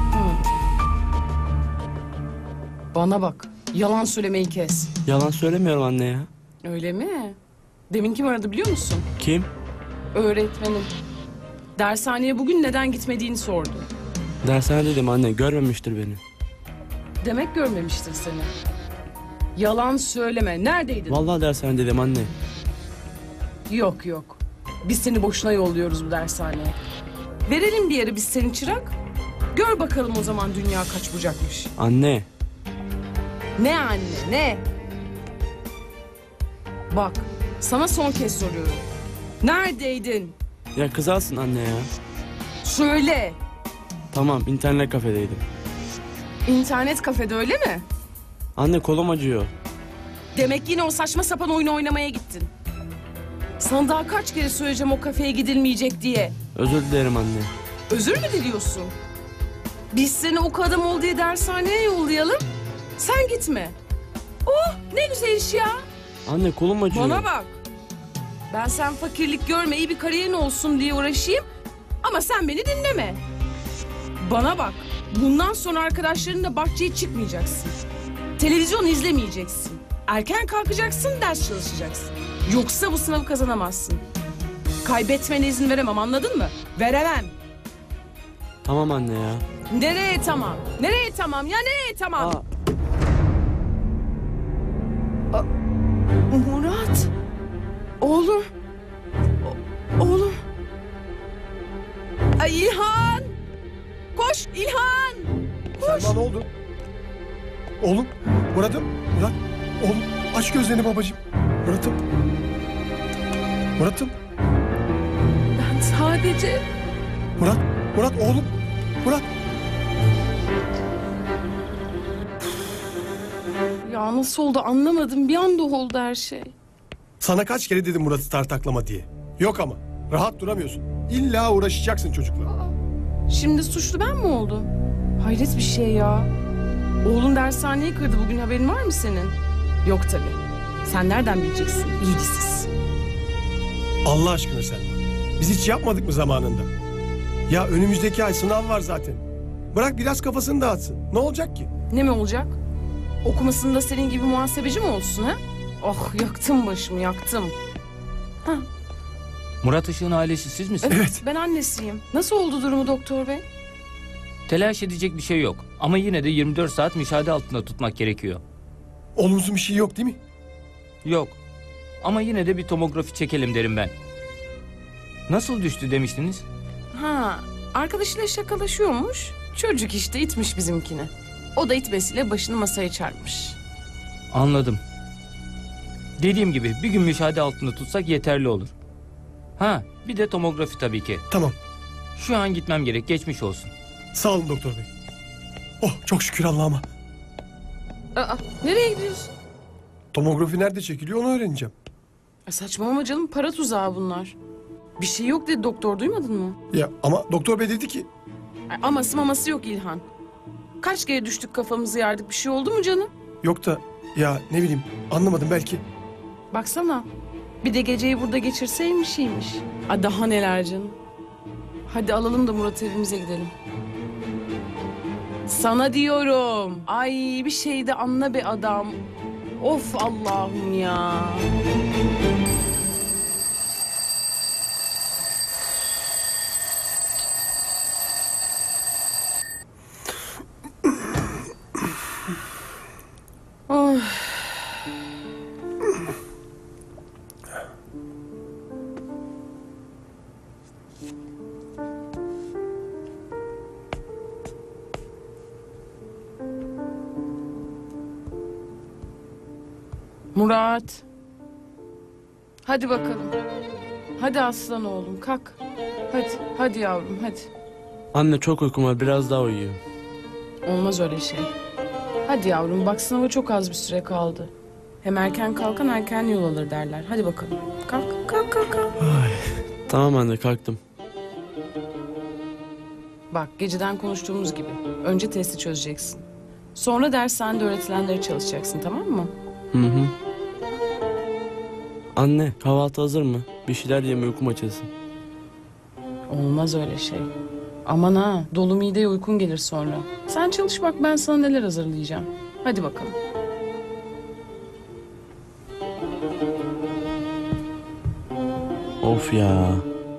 Bana bak, yalan söylemeyi kes. Yalan söylemiyorum anne ya. Öyle mi? Demin kim aradı biliyor musun? Kim? Öğretmenim. Dershaneye bugün neden gitmediğini sordu. Dershane dedim anne, görmemiştir beni. Demek görmemiştir seni. Yalan söyleme. Neredeydin? Vallahi dershane dedim anne. Yok yok. Biz seni boşuna yolluyoruz bu dershaneye. Verelim bir yere biz seni çırak. Gör bakalım o zaman dünya kaç bucakmış. Anne. Ne anne ne? Bak sana son kez soruyorum. Neredeydin? Ya kızarsın anne ya. Söyle. Tamam, internet kafedeydim. İnternet kafede öyle mi? Anne kolum acıyor. Demek yine o saçma sapan oyunu oynamaya gittin. Sana daha kaç kere söyleyeceğim o kafeye gidilmeyecek diye. Özür dilerim anne. Özür mü diliyorsun? Biz seni o adam ol diye dershaneye yollayalım. Sen gitme. Oh ne güzel iş ya. Anne kolum acıyor. Bana bak. Ben sen fakirlik görme, iyi bir kariyerin olsun diye uğraşayım. Ama sen beni dinleme. Bana bak. Bundan sonra arkadaşlarınla bahçeye çıkmayacaksın. Televizyon izlemeyeceksin. Erken kalkacaksın, ders çalışacaksın. Yoksa bu sınavı kazanamazsın. Kaybetmene izin veremem, anladın mı? Veremem. Tamam anne ya. Nereye tamam? Nereye tamam ya, nereye tamam? Aa. Aa, Murat. Oğlum. O- oğlum. Ay İlhan. Koş İlhan. Koş. Selma ne oldu? Oğlum, Murat'ım, Murat. Oğlum, aç gözlerini babacığım. Murat'ım. Murat'ım. Ben sadece... Murat, Murat oğlum. Murat. Ya nasıl oldu anlamadım. Bir anda oldu her şey. Sana kaç kere dedim Murat'ı tartaklama diye. Yok ama, rahat duramıyorsun. İlla uğraşacaksın çocukla. Şimdi suçlu ben mi oldum? Hayret bir şey ya. Oğlun dershaneyi kırdı bugün, haberin var mı senin? Yok tabii. Sen nereden bileceksin? İlgisiz. Allah aşkına Selma. Biz hiç yapmadık mı zamanında? Ya önümüzdeki ay sınav var zaten. Bırak biraz kafasını dağıtsın. Ne olacak ki? Ne mi olacak? Okumasında senin gibi muhasebeci mi olsun ha? Oh yaktım başımı yaktım. Ha, Murat Işık'ın ailesi siz misiniz? evet, ben annesiyim. Nasıl oldu durumu doktor bey? Telaş edecek bir şey yok. Ama yine de yirmi dört saat müşahede altında tutmak gerekiyor. Olumsuz bir şey yok değil mi? Yok. Ama yine de bir tomografi çekelim derim ben. Nasıl düştü demiştiniz? Ha, arkadaşıyla şakalaşıyormuş. Çocuk işte itmiş bizimkini. O da itmesiyle başını masaya çarpmış. Anladım. Dediğim gibi bir gün müşahede altında tutsak yeterli olur. Ha, bir de tomografi tabii ki. Tamam. Şu an gitmem gerek, geçmiş olsun. Sağ olun doktor bey. Oh çok şükür Allah'ıma. Aa, nereye gidiyorsun? Tomografi nerede çekiliyor onu öğreneceğim. E, saçmalama canım, para tuzağı bunlar. Bir şey yok dedi doktor, duymadın mı? Ya ama doktor bey dedi ki... Ay, aması maması yok İlhan. Kaç kere düştük kafamızı yardık, bir şey oldu mu canım? Yok da ya ne bileyim anlamadım belki. Baksana, bir de geceyi burada geçirseymiş iyiymiş. Aa, daha neler canım. Hadi alalım da Murat evimize gidelim. Sana diyorum. Ay bir şey de anla be adam. Of Allah'ım ya. Oh. Murat. Hadi bakalım. Hadi aslan oğlum kalk. Hadi, hadi yavrum hadi. Anne çok uykum var, biraz daha uyuyayım. Olmaz öyle şey. Hadi yavrum bak sınava çok az bir süre kaldı. Hem erken kalkan erken yol alır derler. Hadi bakalım. Kalk kalk kalk kalk. Tamam anne kalktım. Bak geceden konuştuğumuz gibi. Önce testi çözeceksin. Sonra dershanede öğretilenleri çalışacaksın, tamam mı? Hı hı. Anne kahvaltı hazır mı? Bir şeyler yeme uykum açılsın. Olmaz öyle şey. Aman ha, dolu mideye uykun gelir sonra. Sen çalış bak, ben sana neler hazırlayacağım. Hadi bakalım. Of ya.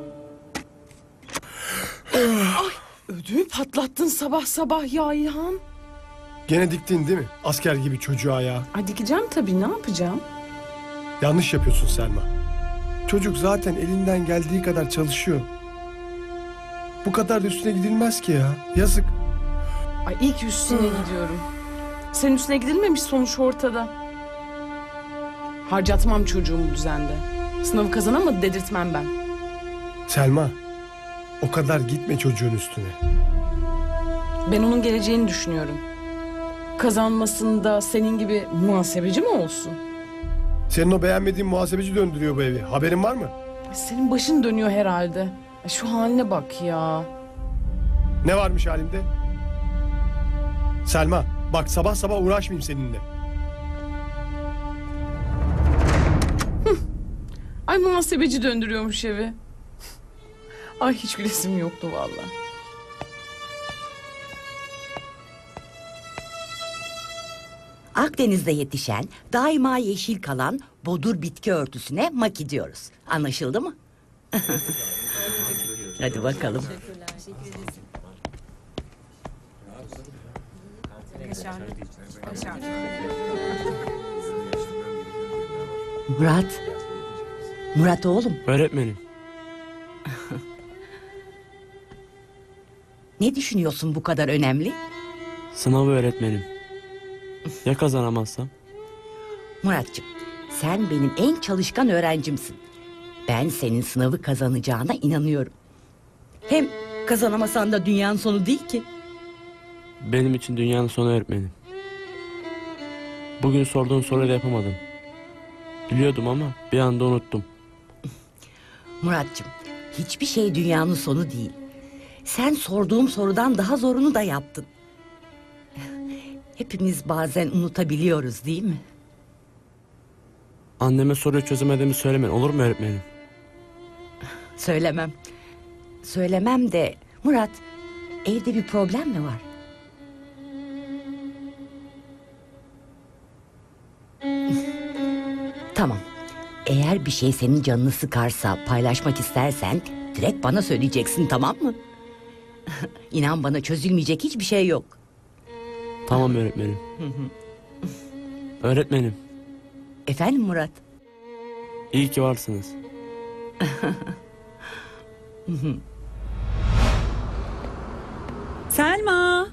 Ay, ödümü patlattın sabah sabah ya İlhan. Gene diktin değil mi? Asker gibi çocuğa ya. Ay dikeceğim tabii, ne yapacağım? Yanlış yapıyorsun Selma. Çocuk zaten elinden geldiği kadar çalışıyor. Bu kadar da üstüne gidilmez ki ya. Yazık. Ay iyi ki üstüne gidiyorum. Senin üstüne gidilmemiş, sonuç ortada. Harcatmam çocuğumu düzende. Sınavı kazanamadı dedirtmem ben. Selma, o kadar gitme çocuğun üstüne. Ben onun geleceğini düşünüyorum. Kazanmasında senin gibi muhasebeci mi olsun? Senin o beğenmediğin muhasebeci döndürüyor bu evi. Haberin var mı? Senin başın dönüyor herhalde. Ay şu haline bak ya. Ne varmış halimde? Selma, bak sabah sabah uğraşmayayım seninle. Ay muhasebeci döndürüyormuş evi. Ay hiç gülesim yoktu vallahi. Akdeniz'de yetişen, daima yeşil kalan bodur bitki örtüsüne maki diyoruz. Anlaşıldı mı? Hadi bakalım. Murat. Murat oğlum. Öğretmenim. Ne düşünüyorsun bu kadar önemli? Sınavı öğretmenim. Ya kazanamazsam? Muratcığım, sen benim en çalışkan öğrencimsin. Ben senin sınavı kazanacağına inanıyorum. Hem kazanamasan da dünyanın sonu değil ki. Benim için dünyanın sonu öğretmenim. Bugün sorduğun soruyu da yapamadım. Biliyordum ama bir anda unuttum. Muratcığım, hiçbir şey dünyanın sonu değil. Sen sorduğum sorudan daha zorunu da yaptın. Hepimiz bazen unutabiliyoruz değil mi? Anneme soruyu çözemediğimi söylemeyin, olur mu öğretmenim? Söylemem. Söylemem de Murat, evde bir problem mi var? Tamam. Eğer bir şey senin canını sıkarsa, paylaşmak istersen direkt bana söyleyeceksin, tamam mı? İnan bana, çözülmeyecek hiçbir şey yok. Tamam öğretmenim. Öğretmenim. Efendim Murat? İyi ki varsınız. Selma.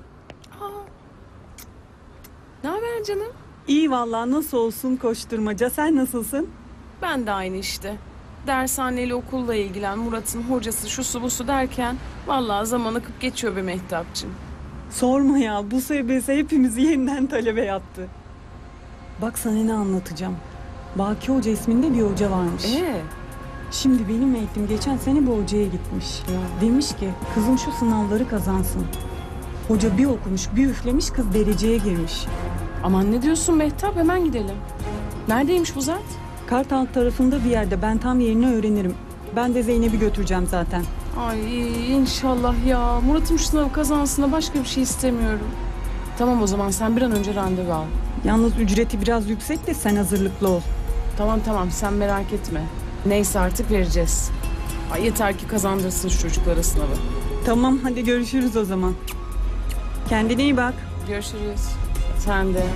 Ne haber canım? İyi vallahi, nasıl olsun koşturmaca. Sen nasılsın? Ben de aynı işte. Dershaneyle okulla ilgilen, Murat'ın hocası şusu busu derken vallahi zaman akıp geçiyor be Mehtapçığım. Sorma ya, bu S B S hepimizi yeniden talebe yaptı. Bak sana ne anlatacağım. Baki Hoca isminde bir hoca varmış. Ee? Şimdi benim eğitim geçen sene bu hocaya gitmiş. Ya. Demiş ki kızım şu sınavları kazansın. Hoca bir okumuş bir üflemiş, kız dereceye girmiş. Aman ne diyorsun Mehtap, hemen gidelim. Neredeymiş bu zat? Kartal tarafında bir yerde, ben tam yerini öğrenirim. Ben de Zeynep'i götüreceğim zaten. Ay inşallah ya. Murat'ım şu sınavı kazansın da başka bir şey istemiyorum. Tamam o zaman sen bir an önce randevu al. Yalnız ücreti biraz yüksek de sen hazırlıklı ol. Tamam tamam sen merak etme. Neyse artık vereceğiz. Ay yeter ki kazandırsın şu çocuklara sınavı. Tamam hadi görüşürüz o zaman. Kendine iyi bak. Görüşürüz. Sen de.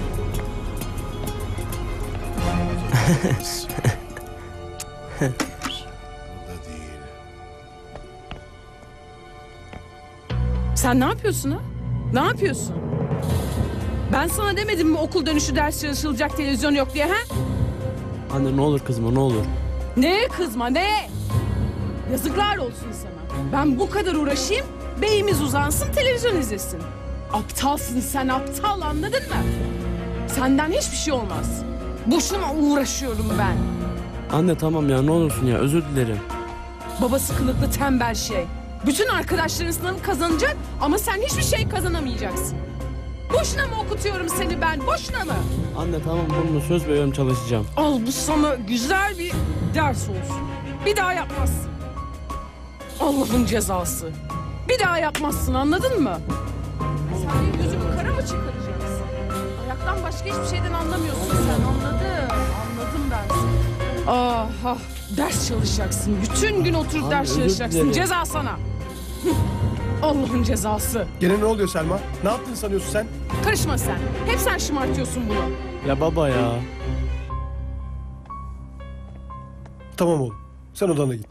Sen ne yapıyorsun ha? Ne yapıyorsun? Ben sana demedim mi okul dönüşü ders çalışılacak, televizyon yok diye ha? Anne ne olur kızma, ne olur. Ne kızma ne? Yazıklar olsun sana. Ben bu kadar uğraşayım, beyimiz uzansın, televizyon izlesin. Aptalsın sen, aptal, anladın mı? Senden hiçbir şey olmaz. Boşuna uğraşıyorum ben. Anne tamam ya, ne olursun ya, özür dilerim. Babası kılıklı tembel şey. Bütün arkadaşların sınavı kazanacak ama sen hiçbir şey kazanamayacaksın. Boşuna mı okutuyorum seni ben, boşuna mı? Anne tamam, bunu söz veriyorum, çalışacağım. Al, bu sana güzel bir ders olsun. Bir daha yapmazsın. Allah'ın cezası. Bir daha yapmazsın, anladın mı? Sen benim gözümü kara mı çıkaracaksın? Ayaktan başka hiçbir şeyden anlamıyorsun sen, anladım. Anladım ben seni. Ah ah, ders çalışacaksın. Bütün gün oturup Anne, ders özür çalışacaksın. dilerim. Ceza sana. Allah'ın cezası. Gene ne oluyor Selma? Ne yaptığını sanıyorsun sen? Karışma sen. Hep sen şımartıyorsun bunu. Ya baba ya. Tamam oğlum. Sen odana git.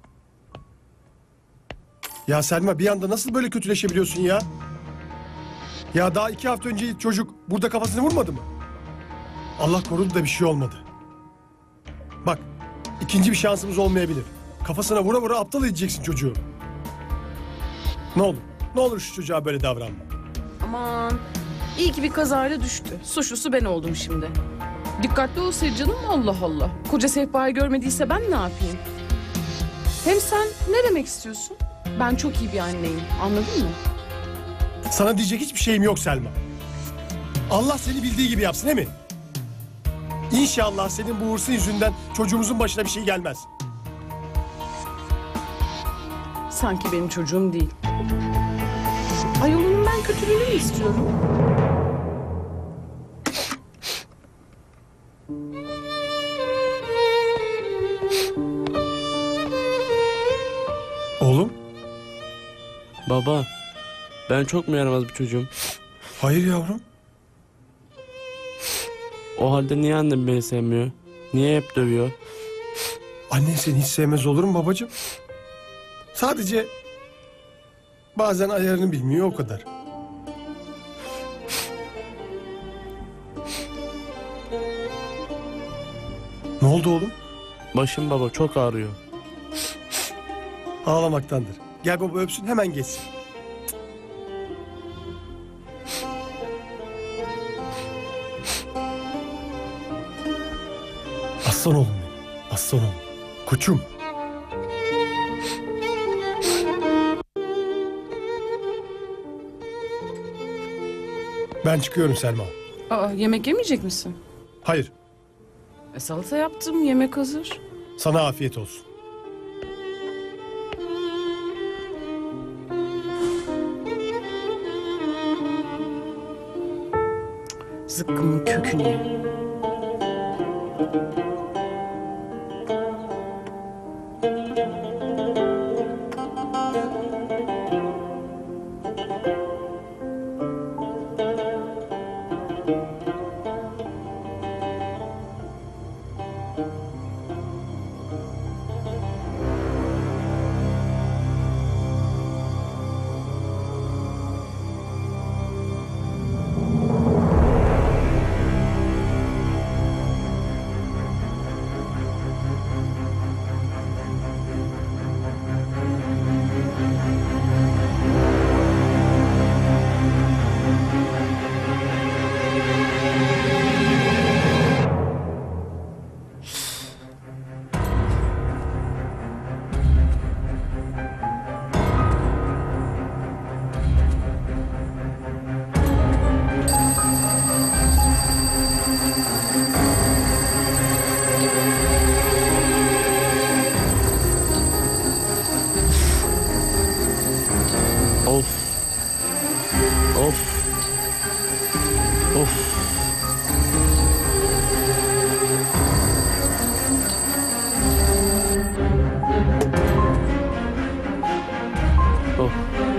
Ya Selma, bir anda nasıl böyle kötüleşebiliyorsun ya? Ya daha iki hafta önce çocuk burada kafasını vurmadı mı? Allah korudu da bir şey olmadı. Bak, ikinci bir şansımız olmayabilir. Kafasına vura vura aptal edeceksin çocuğu. Ne olur, ne olur şu çocuğa böyle davranma. Aman, iyi ki bir kazayla düştü. Suçlusu ben oldum şimdi. Dikkatli olsaydı canım, Allah Allah. Koca sehpayı görmediyse ben ne yapayım? Hem sen ne demek istiyorsun? Ben çok iyi bir anneyim, anladın mı? Sana diyecek hiçbir şeyim yok Selma. Allah seni bildiği gibi yapsın, değil mi? İnşallah senin bu hırsın yüzünden çocuğumuzun başına bir şey gelmez. Sanki benim çocuğum değil. Ay onun ben kötülüğünü mü istiyorum? Oğlum? Baba, ben çok mu yaramaz bir çocuğum? Hayır yavrum. O halde niye annem beni sevmiyor? Niye hep dövüyor? Annen seni hiç sevmez olur mu babacığım? Sadece bazen ayarını bilmiyor, o kadar. Ne oldu oğlum? Başım baba çok ağrıyor. Ağlamaktandır. Gel baba öpsün, hemen geçsin. Aslan oğlum benim. Aslan oğlum. Koçum. Ben çıkıyorum Selma. Aa, yemek yemeyecek misin? Hayır, E, salata yaptım, yemek hazır. sana afiyet olsun. Zıkkımın köküne. Of. Of. Of. Of.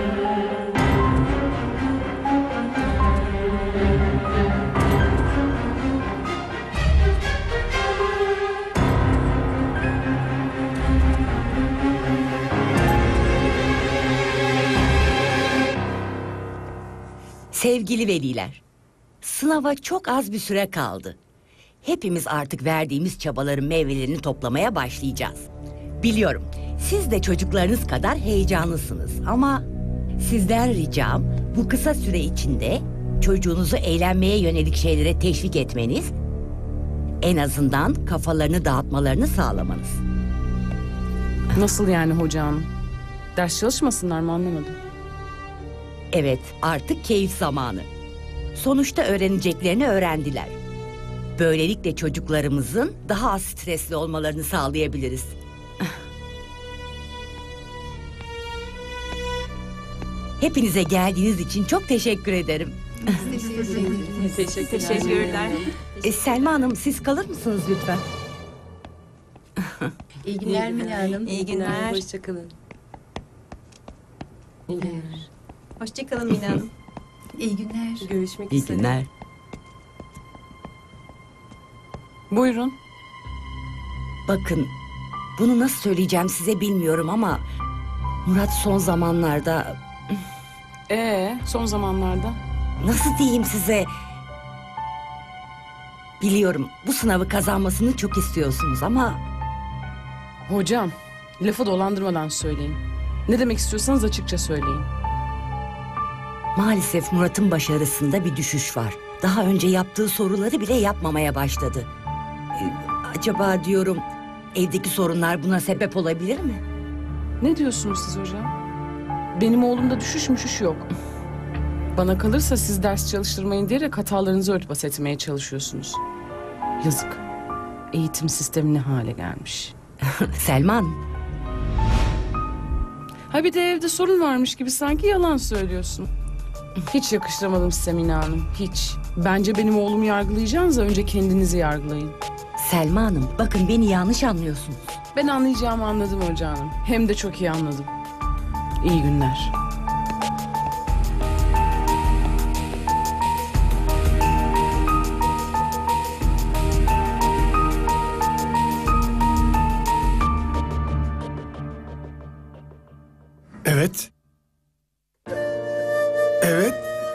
Sevgili veliler, sınava çok az bir süre kaldı. Hepimiz artık verdiğimiz çabaların meyvelerini toplamaya başlayacağız. Biliyorum, siz de çocuklarınız kadar heyecanlısınız ama Sizden ricam bu kısa süre içinde çocuğunuzu eğlenmeye yönelik şeylere teşvik etmeniz, en azından kafalarını dağıtmalarını sağlamanız. Nasıl yani hocam? Ders çalışmasınlar mı, anlamadım. Evet, artık keyif zamanı. Sonuçta öğreneceklerini öğrendiler. Böylelikle çocuklarımızın daha az stresli olmalarını sağlayabiliriz. Hepinize geldiğiniz için çok teşekkür ederim. Teşekkürler. Teşekkürler. E, Selma Hanım, siz kalır mısınız lütfen? İyi günler Mine Hanım. İyi günler. Hoşçakalın. İyi günler. Hoşçakalın Mine Hanım. İyi günler. Görüşmek İyi üzere. günler. Buyurun. Bakın, bunu nasıl söyleyeceğim size bilmiyorum ama Murat son zamanlarda, Ee, son zamanlarda? nasıl diyeyim size? Biliyorum bu sınavı kazanmasını çok istiyorsunuz ama Hocam, lafı dolandırmadan söyleyin. Ne demek istiyorsanız açıkça söyleyin. maalesef Murat'ın başarısında bir düşüş var. Daha önce yaptığı soruları bile yapmamaya başladı. Ee, acaba diyorum evdeki sorunlar buna sebep olabilir mi? Ne diyorsunuz siz hocam? Benim oğlumda düşüş müşüş yok. Bana kalırsa siz ders çalıştırmayın diyerek hatalarınızı örtbas etmeye çalışıyorsunuz. Yazık. Eğitim sistemi ne hale gelmiş. Selman. Ha bir de evde sorun varmış gibi sanki yalan söylüyorsun. Hiç yakıştıramadım size Mine Hanım, hiç. Bence benim oğlumu yargılayacağınıza önce kendinizi yargılayın. Selma Hanım, bakın beni yanlış anlıyorsunuz. Ben anlayacağımı anladım Hoca Hanım. Hem de çok iyi anladım. İyi günler. Evet. Evet.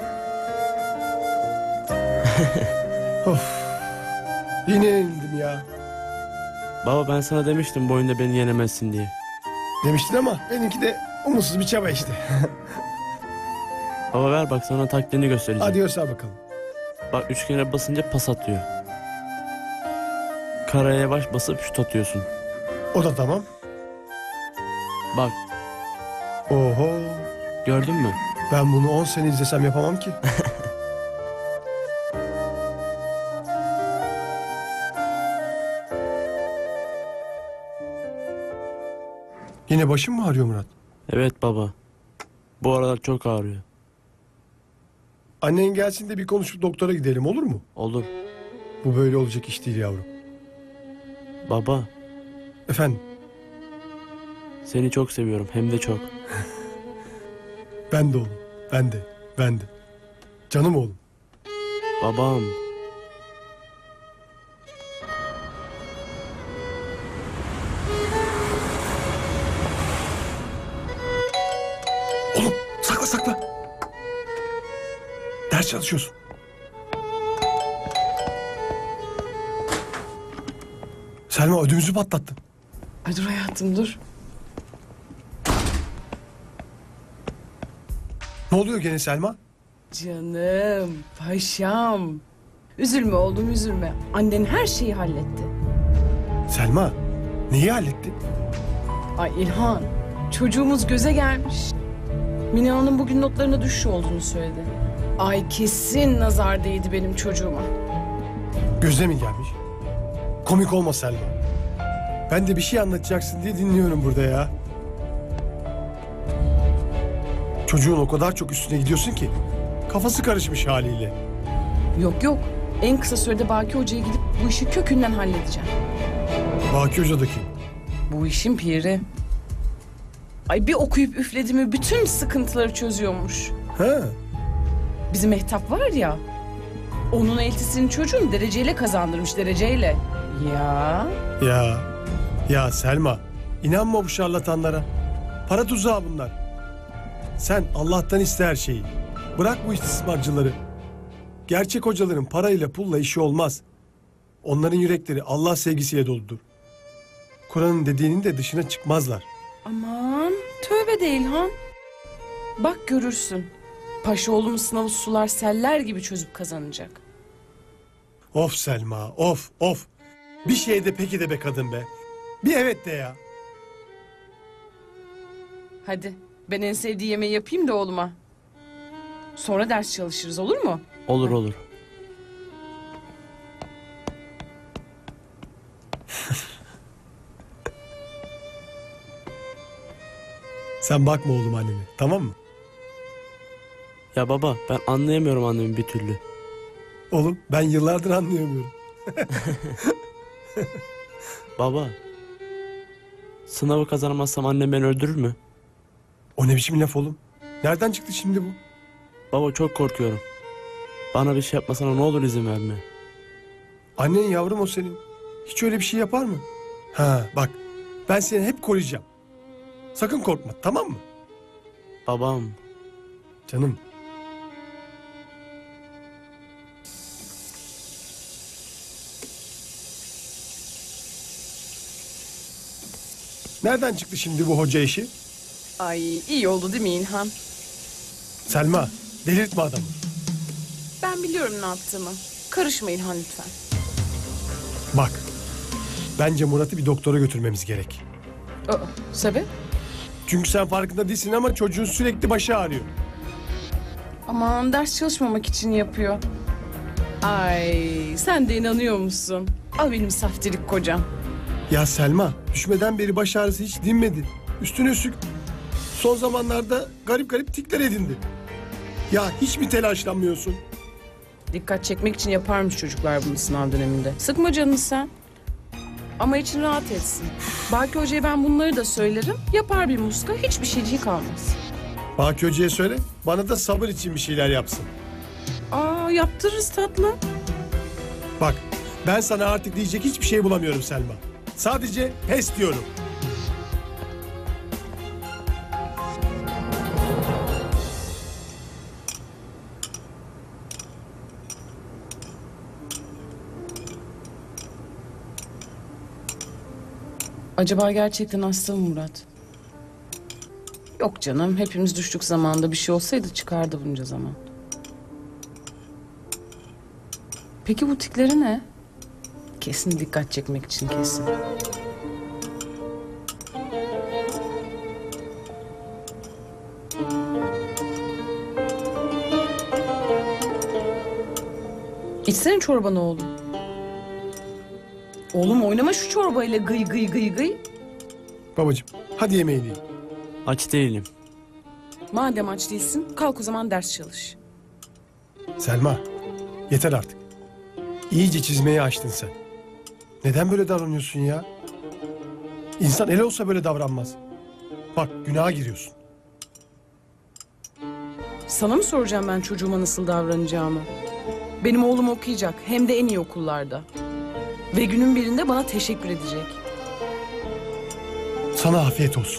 Of. Yine yenildim ya. Baba ben sana demiştim bu oyunda beni yenemezsin diye. Demiştin ama benimki de umutsuz bir çaba işte. Baba ver bak sana taktiğini göstereceğim. Hadi göster bakalım. Bak üçgene basınca pas atıyor. Karaya yavaş basıp şut atıyorsun. O da tamam. Bak. Oho. Gördün mü? Ben bunu on sene izlesem yapamam ki. Yine başın mı ağrıyor Murat? Evet baba. Bu aralar çok ağrıyor. Annen gelsin de bir konuşup doktora gidelim, olur mu? Olur. Bu böyle olacak iş değil yavrum. Baba. Efendim? Seni çok seviyorum hem de çok. Ben de oğlum. Ben de. Ben de. Canım oğlum. Babam. Oğlum sakla sakla. Ders çalışıyorsun. Selma ödümüzü patlattın. Ay dur hayatım dur. Ne oluyor gene Selma? Canım, paşam. Üzülme oğlum üzülme. Annen her şeyi halletti. Selma neyi hallettin? Ay İlhan, çocuğumuz göze gelmiş. Mine Hanım bugün notlarına düşüş olduğunu söyledi. Ay kesin nazar değdi benim çocuğuma. Göze mi gelmiş? Komik olma Selma. Ben de bir şey anlatacaksın diye dinliyorum burada ya. Çocuğun o kadar çok üstüne gidiyorsun ki kafası karışmış haliyle. Yok yok, en kısa sürede Baki Hoca'ya gidip bu işi kökünden halledeceğim. Baki Hoca da kim? Bu işin piri. Ay bir okuyup üfledi mi bütün sıkıntıları çözüyormuş. He. Bizim Mehtap var ya, onun eltisini çocuğun dereceyle kazandırmış, dereceyle. Ya. Ya, ya Selma, inanma bu şarlatanlara. Para tuzağı bunlar. Sen Allah'tan iste her şeyi. Bırak bu istismarcıları. Gerçek hocaların parayla pulla işi olmaz. Onların yürekleri Allah sevgisiyle doludur. Kur'an'ın dediğinin de dışına çıkmazlar. Aman tövbe de İlhan. Bak görürsün. Paşaoğlu'nun sınavı sular seller gibi çözüp kazanacak. Of Selma, of of. Bir şey de peki de be kadın be. Bir evet de ya. Hadi ben en sevdiği yemeği yapayım da oğluma. Sonra ders çalışırız, olur mu? Olur olur. Sen bakma oğlum annene, tamam mı? Ya baba ben anlayamıyorum annemi bir türlü. Oğlum ben yıllardır anlayamıyorum. Baba. Sınavı kazanamazsam annem beni öldürür mü? O ne biçim laf oğlum? Nereden çıktı şimdi bu? Baba çok korkuyorum. Bana bir şey yapmasana ne olur izin verme. Annen yavrum o senin. Hiç öyle bir şey yapar mı? Ha bak ben seni hep koruyacağım. Sakın korkma, tamam mı? Babam. Canım. Nereden çıktı şimdi bu hoca işi? Ay iyi oldu değil mi İlhan? Selma, delirtme adamı. Ben biliyorum ne yaptığımı. Karışma İlhan lütfen. Bak, bence Murat'ı bir doktora götürmemiz gerek. Aa, sebep? Çünkü sen farkında değilsin ama çocuğun sürekli başı ağrıyor. Aman ders çalışmamak için yapıyor. Ay sen de inanıyor musun? Al benim saftirik kocam. Ya Selma, düşmeden beri baş ağrısı hiç dinmedi. Üstüne üstlük son zamanlarda garip garip tikler edindi. Ya hiç mi telaşlanmıyorsun? Dikkat çekmek için yaparmış çocuklar bunu sınav döneminde. Sıkma canını sen. Ama için rahat etsin. Baki Hoca'ya ben bunları da söylerim. Yapar bir muska, hiçbir şeyciği kalmaz. Baki Hoca'ya söyle, bana da sabır için bir şeyler yapsın. Aa yaptırırız tatlım. Bak, ben sana artık diyecek hiçbir şey bulamıyorum Selma. Sadece pes diyorum. Acaba gerçekten hasta mı Murat? Yok canım, hepimiz düştük zamanında. Bir şey olsaydı çıkardı bunca zaman. Peki bu tikleri ne? Kesin dikkat çekmek için kesin. İçsene çorbanı oğlum. Oğlum oynama şu çorbayla gıy gıy gıy gıy. Babacığım, hadi yemeğini yiyin. Aç değilim. Madem aç değilsin, kalk o zaman ders çalış. Selma, yeter artık. İyice çizmeyi açtın sen. Neden böyle davranıyorsun ya? İnsan ele olsa böyle davranmaz. Bak, günaha giriyorsun. Sana mı soracağım ben çocuğuma nasıl davranacağımı? Benim oğlum okuyacak, hem de en iyi okullarda. Ve günün birinde bana teşekkür edecek. Sana afiyet olsun.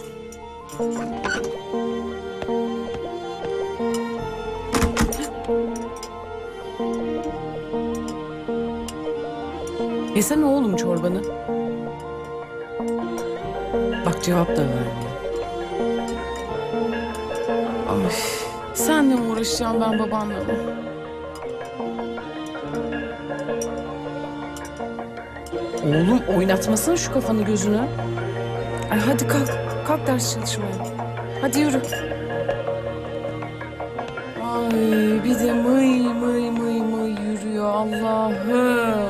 Yesene oğlum çorbanı. Bak cevap da vermiyor. Ay, senle mi uğraşacağım ben babanla mı? Oğlum oynatmasana şu kafanı gözünü. Ay hadi kalk. Kalk ders çalışmaya. Hadi yürü. Ay bir de mıy mıy mıy mıy yürüyor Allah'ım.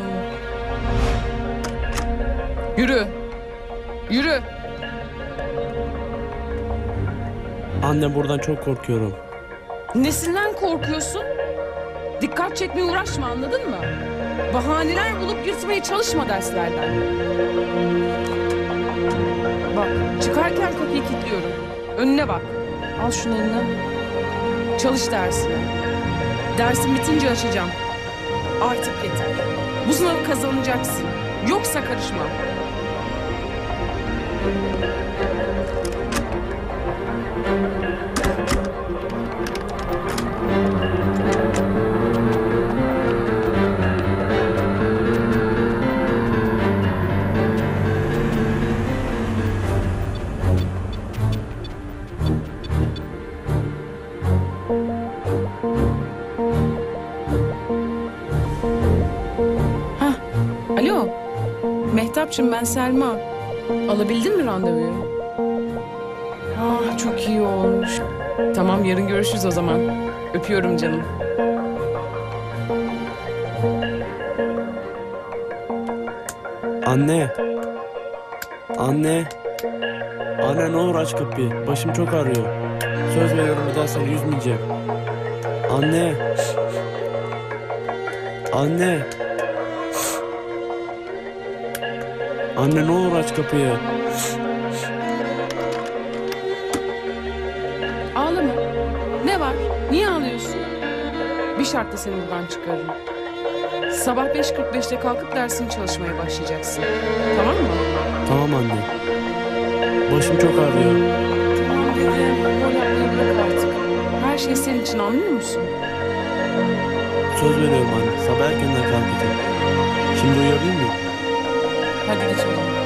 Yürü. Yürü. Anne buradan çok korkuyorum. Nesinden korkuyorsun? Dikkat çekmeye uğraşma, anladın mı? Bahaneler bulup yırtmaya çalışma derslerden. Bak çıkarken kapıyı kilitliyorum. Önüne bak. Al şunu eline. Çalış dersine. Dersin bitince açacağım. Artık yeter. Bu sınavı kazanacaksın. Yoksa karışma. Muratçım, ben Selma. Alabildin mi randevuyu? Ah, çok iyi olmuş. Tamam, yarın görüşürüz o zaman. Öpüyorum canım. Anne. Anne. Anne ne olur aç kapıyı. Başım çok ağrıyor. Söz veriyorum bir daha seni üzmeyeceğim. Anne. Anne. Anne ne olur aç kapıyı. Ağlama. Ne var? Niye ağlıyorsun? Bir şartla seni buradan çıkarırım. Sabah beş kırk beşte kalkıp dersini çalışmaya başlayacaksın. Tamam mı? Tamam anne. Başım çok ağrıyor. Tamam dedim. Rol yapmayı bırak artık. Her şey senin için, anlıyor musun? Söz veriyorum anne. Sabah erkenden kalkacağım. Şimdi uyuyabilir miyim? Hadi git o zaman.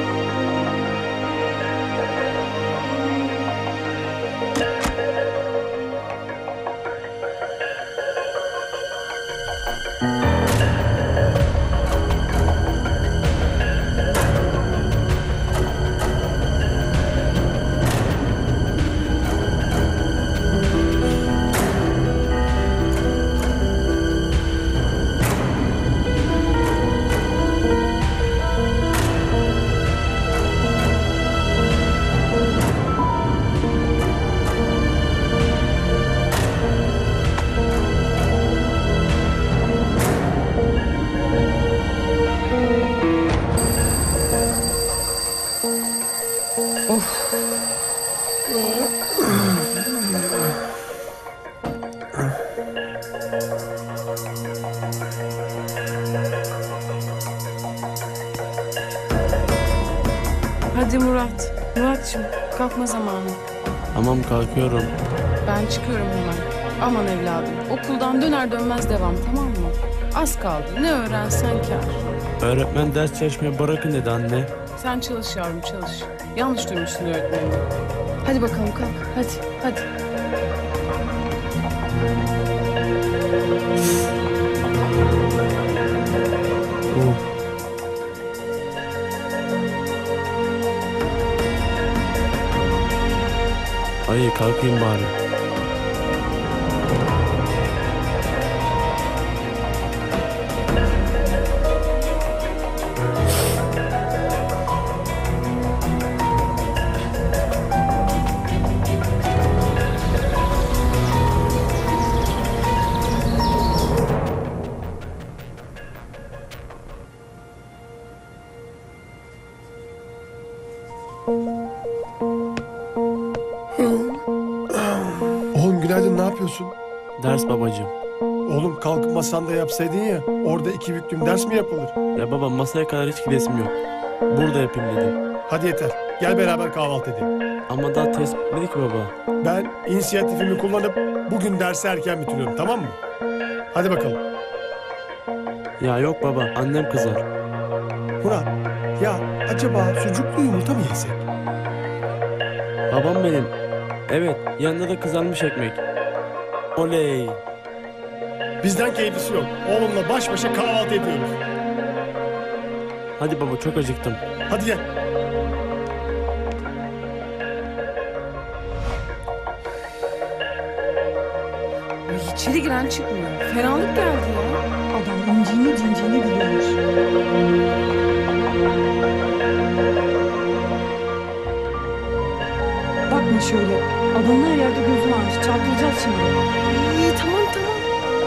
Hadi Murat. Muratçım, kalkma zamanı. Tamam kalkıyorum. Ben çıkıyorum hemen. Aman evladım, okuldan döner dönmez devam, tamam mı? Az kaldı, ne öğrensen kâr. Öğretmen ders çalışmayı bırakın dedi anne. Sen çalış yavrum, çalış. Yanlış duymuşsun öğretmenini. Hadi bakalım kalk, hadi, hadi. Oh. Ay kalkayım bari. Oğlum günaydın, ne yapıyorsun? Ders babacığım. Oğlum kalkıp masanda yapsaydın ya. Orada iki büklüm ders mi yapılır? Ya baba masaya kadar hiç gidesim yok. Burada yapayım dedim. Hadi yeter. Gel beraber kahvaltı edelim. Ama daha test bitmedi ki baba. Ben inisiyatifimi kullanıp bugün dersi erken bitiriyorum, tamam mı? Hadi bakalım. Ya yok baba annem kızar. Murat, ya acaba sucuklu yumurta mı yesek? Babam benim. Evet yanında da kızarmış ekmek. Oley. Bizden keyfisi yok. Oğlumla baş başa kahvaltı ediyoruz. Hadi baba çok acıktım. Hadi gel. Ay, içeri giren çıkmıyor. Fenalık geldi ya. Adam inciğini cinciğini biliyormuş. Bakma şöyle. Adamın her yerde gözü varmış. Çarpılacağız şimdi. İyi tamam tamam.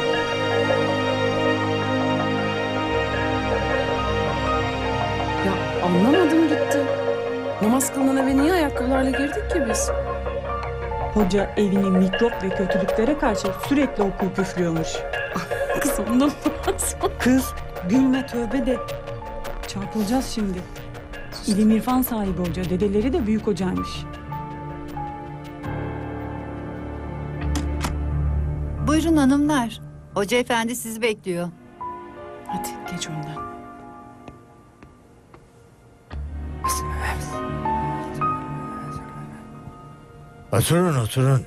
Ya anlamadım gitti. Namaz kılınan eve niye ayakkabılarla girdik ki biz? Hoca evini mikrop ve kötülüklere karşı sürekli okuyup üflüyormuş. Kız ondan Kız gülme tövbe de. Çarpılacağız şimdi. İlim irfan sahibi hoca. Dedeleri de büyük hocaymış. Buyurun hanımlar. Hoca efendi sizi bekliyor. Hadi geç önden. Oturun oturun.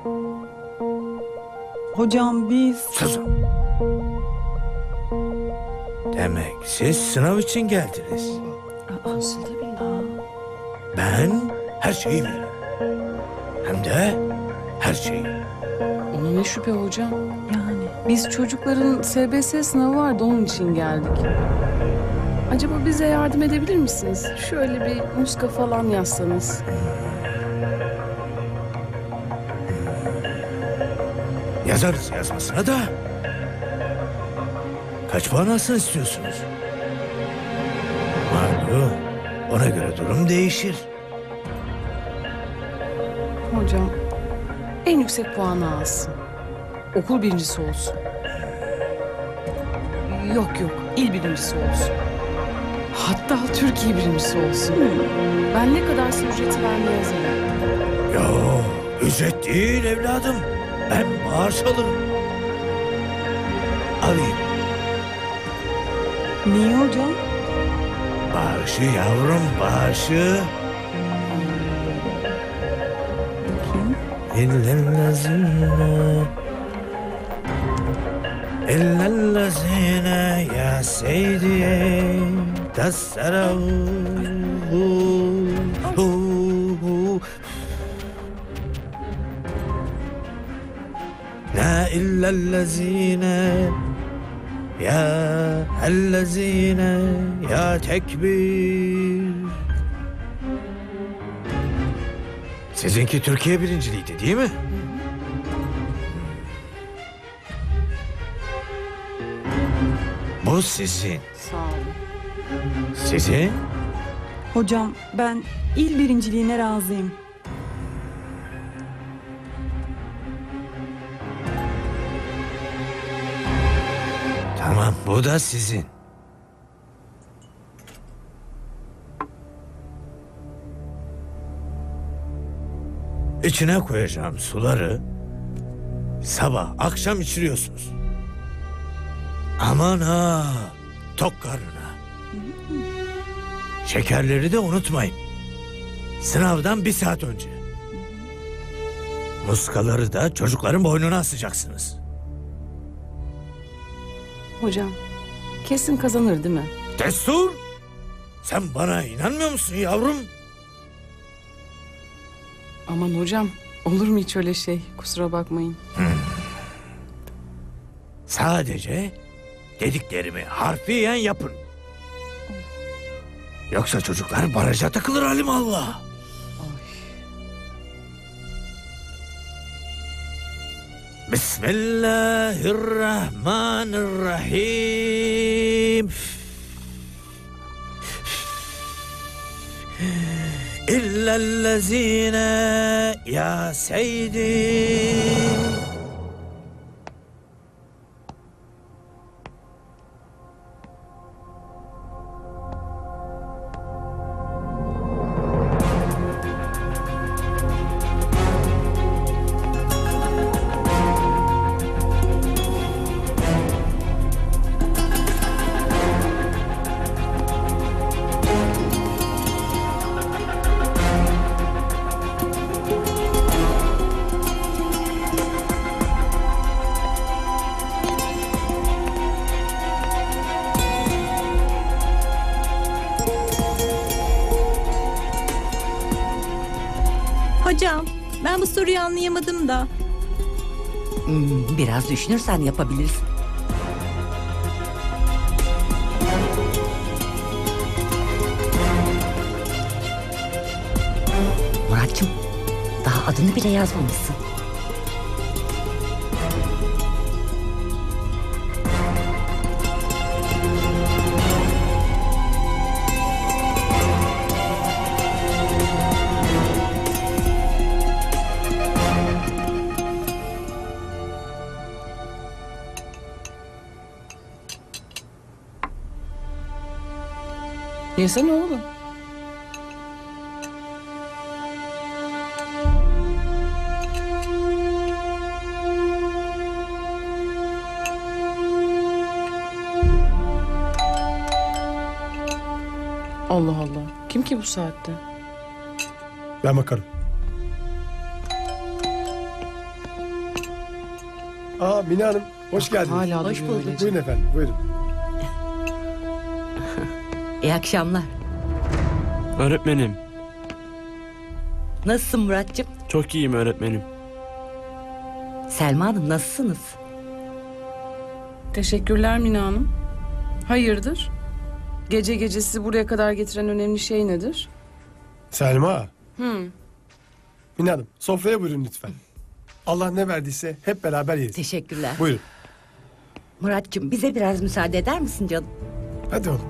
Hocam biz... Sus. Demek siz sınav için geldiniz. Nasıl da bilmem. Ben her şeyi bilirim. Hem de her şeyi. Ona ne şüphe hocam? Yani biz çocukların S B S sınavı vardı, onun için geldik. Acaba bize yardım edebilir misiniz? Şöyle bir muska falan yazsanız. Yazarız yazmasına da. Kaç puan alsın istiyorsunuz? Malum, ona göre durum değişir. Hocam, en yüksek puanı alsın. Okul birincisi olsun. Yok yok, il birincisi olsun. Hatta Türkiye birincisi olsun. Ben ne kadarsa ücreti vermeye hazırım. Yo, ücret değil evladım. Ben maaş alırım. Alayım. Niye hocam? Bağışı yavrum, bağışı. İllellezine İllellezine ya seydiye Tassarahu La illellezine Ya ellezine Ya tekbir. Sizinki Türkiye birinciliğiydi değil mi? Bu sizin. Sağ olun. Sizin? Hocam ben il birinciliğine razıyım. Tamam, bu da sizin. İçine koyacağım suları sabah akşam içiriyorsunuz. Aman ha, tok karnına. Şekerleri de unutmayın. Sınavdan bir saat önce. Muskaları da çocukların boynuna asacaksınız. Hocam, kesin kazanır değil mi? Destur! Sen bana inanmıyor musun yavrum? Aman hocam, olur mu hiç öyle şey? Kusura bakmayın. Hmm. Sadece dediklerimi harfiyen yapın. Yoksa çocuklar baraja takılır alimallah. Bismillahirrahmanirrahim. İllellezine ya seydi. Hocam, ben bu soruyu anlayamadım da. Hmm, biraz düşünürsen yapabilirsin. Muratçım, daha adını bile yazmamışsın. Yesene oğlum. Allah Allah. Kim ki bu saatte? Ben bakarım. Aa Mine Hanım, hoş geldiniz. Hala hoş duruyor bulduk. öylece. Buyurun efendim, buyurun. İyi akşamlar. Öğretmenim. Nasılsın Muratcığım? Çok iyiyim öğretmenim. Selma Hanım nasılsınız? Teşekkürler Mina Hanım. Hayırdır? Gece gece sizi buraya kadar getiren önemli şey nedir? Selma. Hmm. Mine Hanım, sofraya buyurun lütfen. Allah ne verdiyse hep beraber yeriz. Teşekkürler. Buyurun. Muratcığım bize biraz müsaade eder misin canım? Hadi oğlum.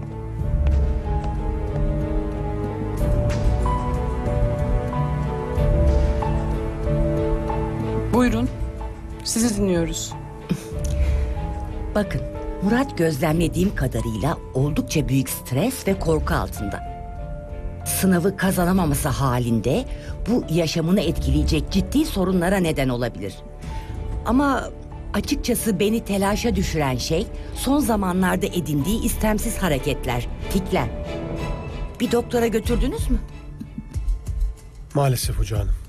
Buyurun. Sizi dinliyoruz. Bakın, Murat gözlemlediğim kadarıyla oldukça büyük stres ve korku altında. Sınavı kazanamaması halinde bu yaşamını etkileyecek ciddi sorunlara neden olabilir. Ama açıkçası beni telaşa düşüren şey son zamanlarda edindiği istemsiz hareketler, tikler. Bir doktora götürdünüz mü? Maalesef hoca hanım.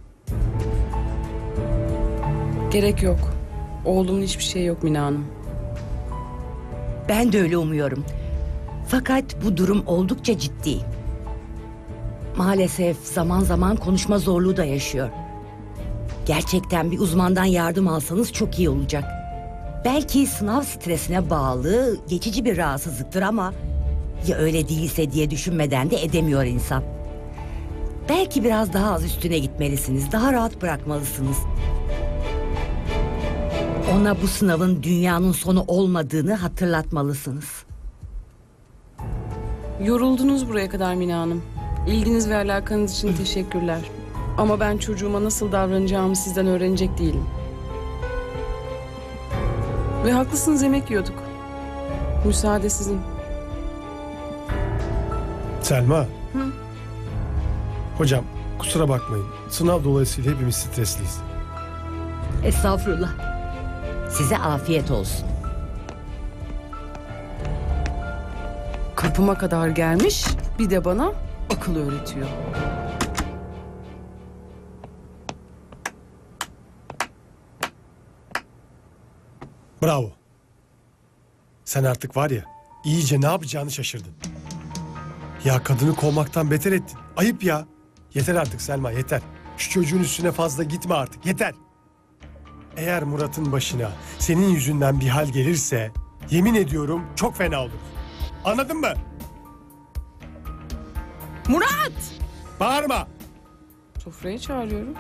Gerek yok. Oğlumun hiçbir şey yok Mina Hanım. Ben de öyle umuyorum. Fakat bu durum oldukça ciddi. Maalesef zaman zaman konuşma zorluğu da yaşıyor. Gerçekten bir uzmandan yardım alsanız çok iyi olacak. Belki sınav stresine bağlı geçici bir rahatsızlıktır ama ya öyle değilse diye düşünmeden de edemiyor insan. Belki biraz daha az üstüne gitmelisiniz, daha rahat bırakmalısınız. Ona bu sınavın dünyanın sonu olmadığını hatırlatmalısınız. Yoruldunuz buraya kadar Mina Hanım. İlginiz ve alakanız için teşekkürler. Ama ben çocuğuma nasıl davranacağımı sizden öğrenecek değilim. Ve haklısınız, yemek yiyorduk. Müsaade sizin. Selma. Hı? Hocam kusura bakmayın. Sınav dolayısıyla hepimiz stresliyiz. Estağfurullah. Size afiyet olsun. Kapıma kadar gelmiş, bir de bana akıl öğretiyor. Bravo. Sen artık var ya, iyice ne yapacağını şaşırdın. Ya kadını kovmaktan beter ettin. Ayıp ya. Yeter artık Selma, yeter. Şu çocuğun üstüne fazla gitme artık, yeter. Eğer Murat'ın başına senin yüzünden bir hal gelirse, yemin ediyorum çok fena olur. Anladın mı? Murat! Bağırma! Sofraya çağırıyorum.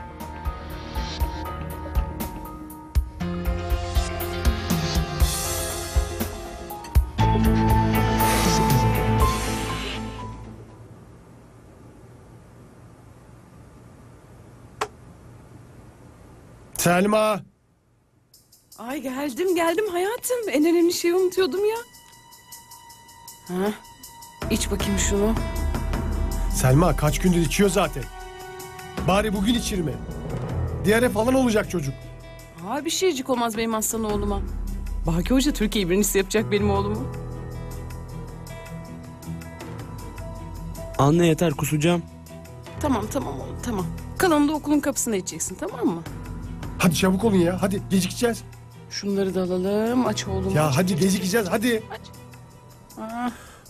Selma! Ay geldim geldim hayatım. En önemli şeyi unutuyordum ya. Ha? İç bakayım şunu. Selma kaç gündür içiyor zaten. Bari bugün içirme. Diyare falan olacak çocuk. Aa, bir şeycik olmaz benim aslan oğluma. Baki Hoca Türkiye birincisi yapacak benim oğlumu. Anne yeter, kusacağım. Tamam tamam oğlum tamam. Kalanını da okulun kapısında içeceksin, tamam mı? Hadi çabuk olun ya, hadi gecikeceğiz. Şunları da alalım, aç oğlum. Ya aç, hadi aç, gecikeceğiz, hadi. Aç. Ah.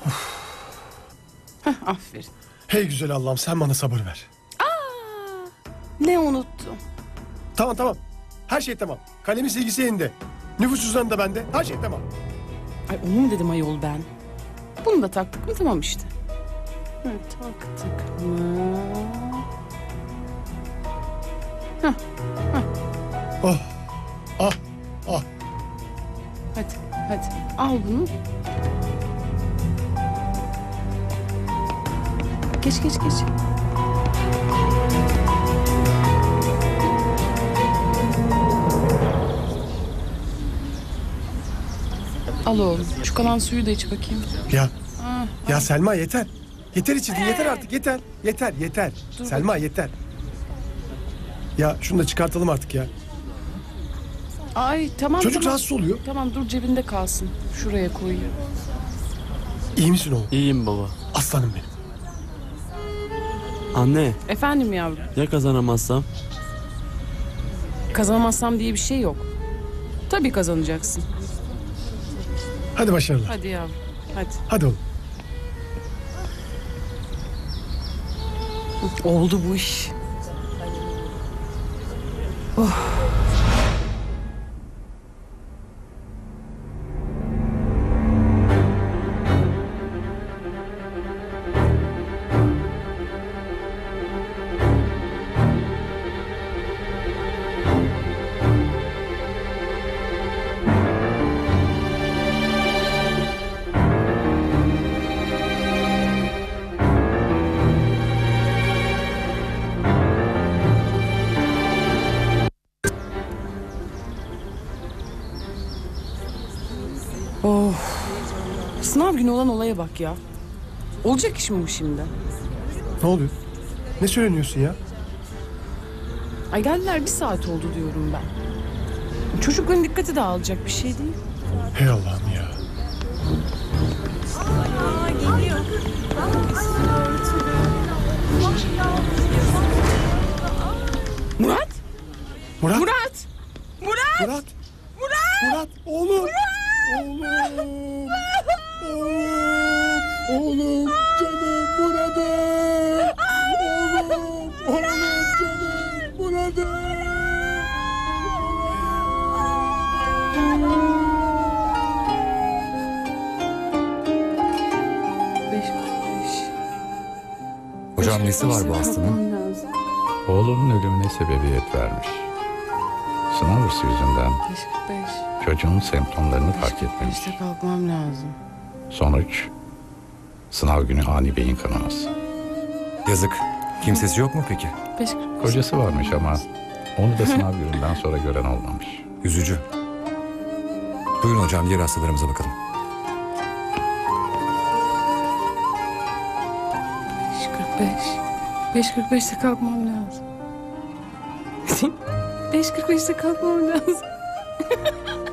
Heh, aferin. Hey güzel Allah'ım, sen bana sabır ver. Aa, ne unuttum? Tamam tamam, her şey tamam. Kalemin silgisi elinde. Nüfus cüzdanı da bende, her şey tamam. Ay onu mu dedim ayol ben? Bunu da taktık mı tamam işte. Hı, taktık mı? Heh, heh. Oh, ah, ah. Hadi, hadi. Al bunu. Geç, geç, geç. Al oğlum. Şu kalan suyu da iç bakayım. Ya, Ah, ya Selma yeter. Yeter içirdin, yeter artık, yeter. Yeter, yeter. Dur Selma bakayım. yeter. Ya şunu da çıkartalım artık ya. Ay tamam. Çocuk tamam. rahatsız oluyor. Tamam dur cebinde kalsın. Şuraya koyuyor. İyi misin oğlum? İyiyim baba. Aslanım benim. Anne, Efendim yavrum. ya kazanamazsam? Kazanamazsam diye bir şey yok. Tabii kazanacaksın. Hadi başarılar. Hadi yavrum. Hadi. Hadi oğlum. Oldu bu iş. Oh. Oh. Sınav günü olan olaya bak ya. Olacak iş mi bu şimdi? Ne oluyor? Ne söyleniyorsun ya? Ay geldiler bir saat oldu diyorum ben. Çocukların dikkati dağılacak bir şey değil. Hey Allah'ım ya. Murat? Murat? Murat! Murat! Murat! Murat! Murat! Oğlum! Oğlum! Oğlum! Oğlum! Canım Murat'ım! Oğlum! Oğlum canım Murat'ım! Hocam nesi var bu hastanın? Oğlunun ölümüne sebebiyet vermiş. Sınav hırsı yüzünden beş kırk beş. çocuğun semptomlarını fark etmemiş. beşte kalkmam lazım. Sonuç, sınav günü ani beyin kanaması. Yazık. Kimsesi yok mu peki? beş kırk beş. Kocası varmış ama onu da sınav gününden sonra gören olmamış. Üzücü. Buyurun hocam diğer hastalarımıza bakalım. beş kırk beş. beş kırk beşte kalkmam lazım. beş kırk beşte kalkmam lazım.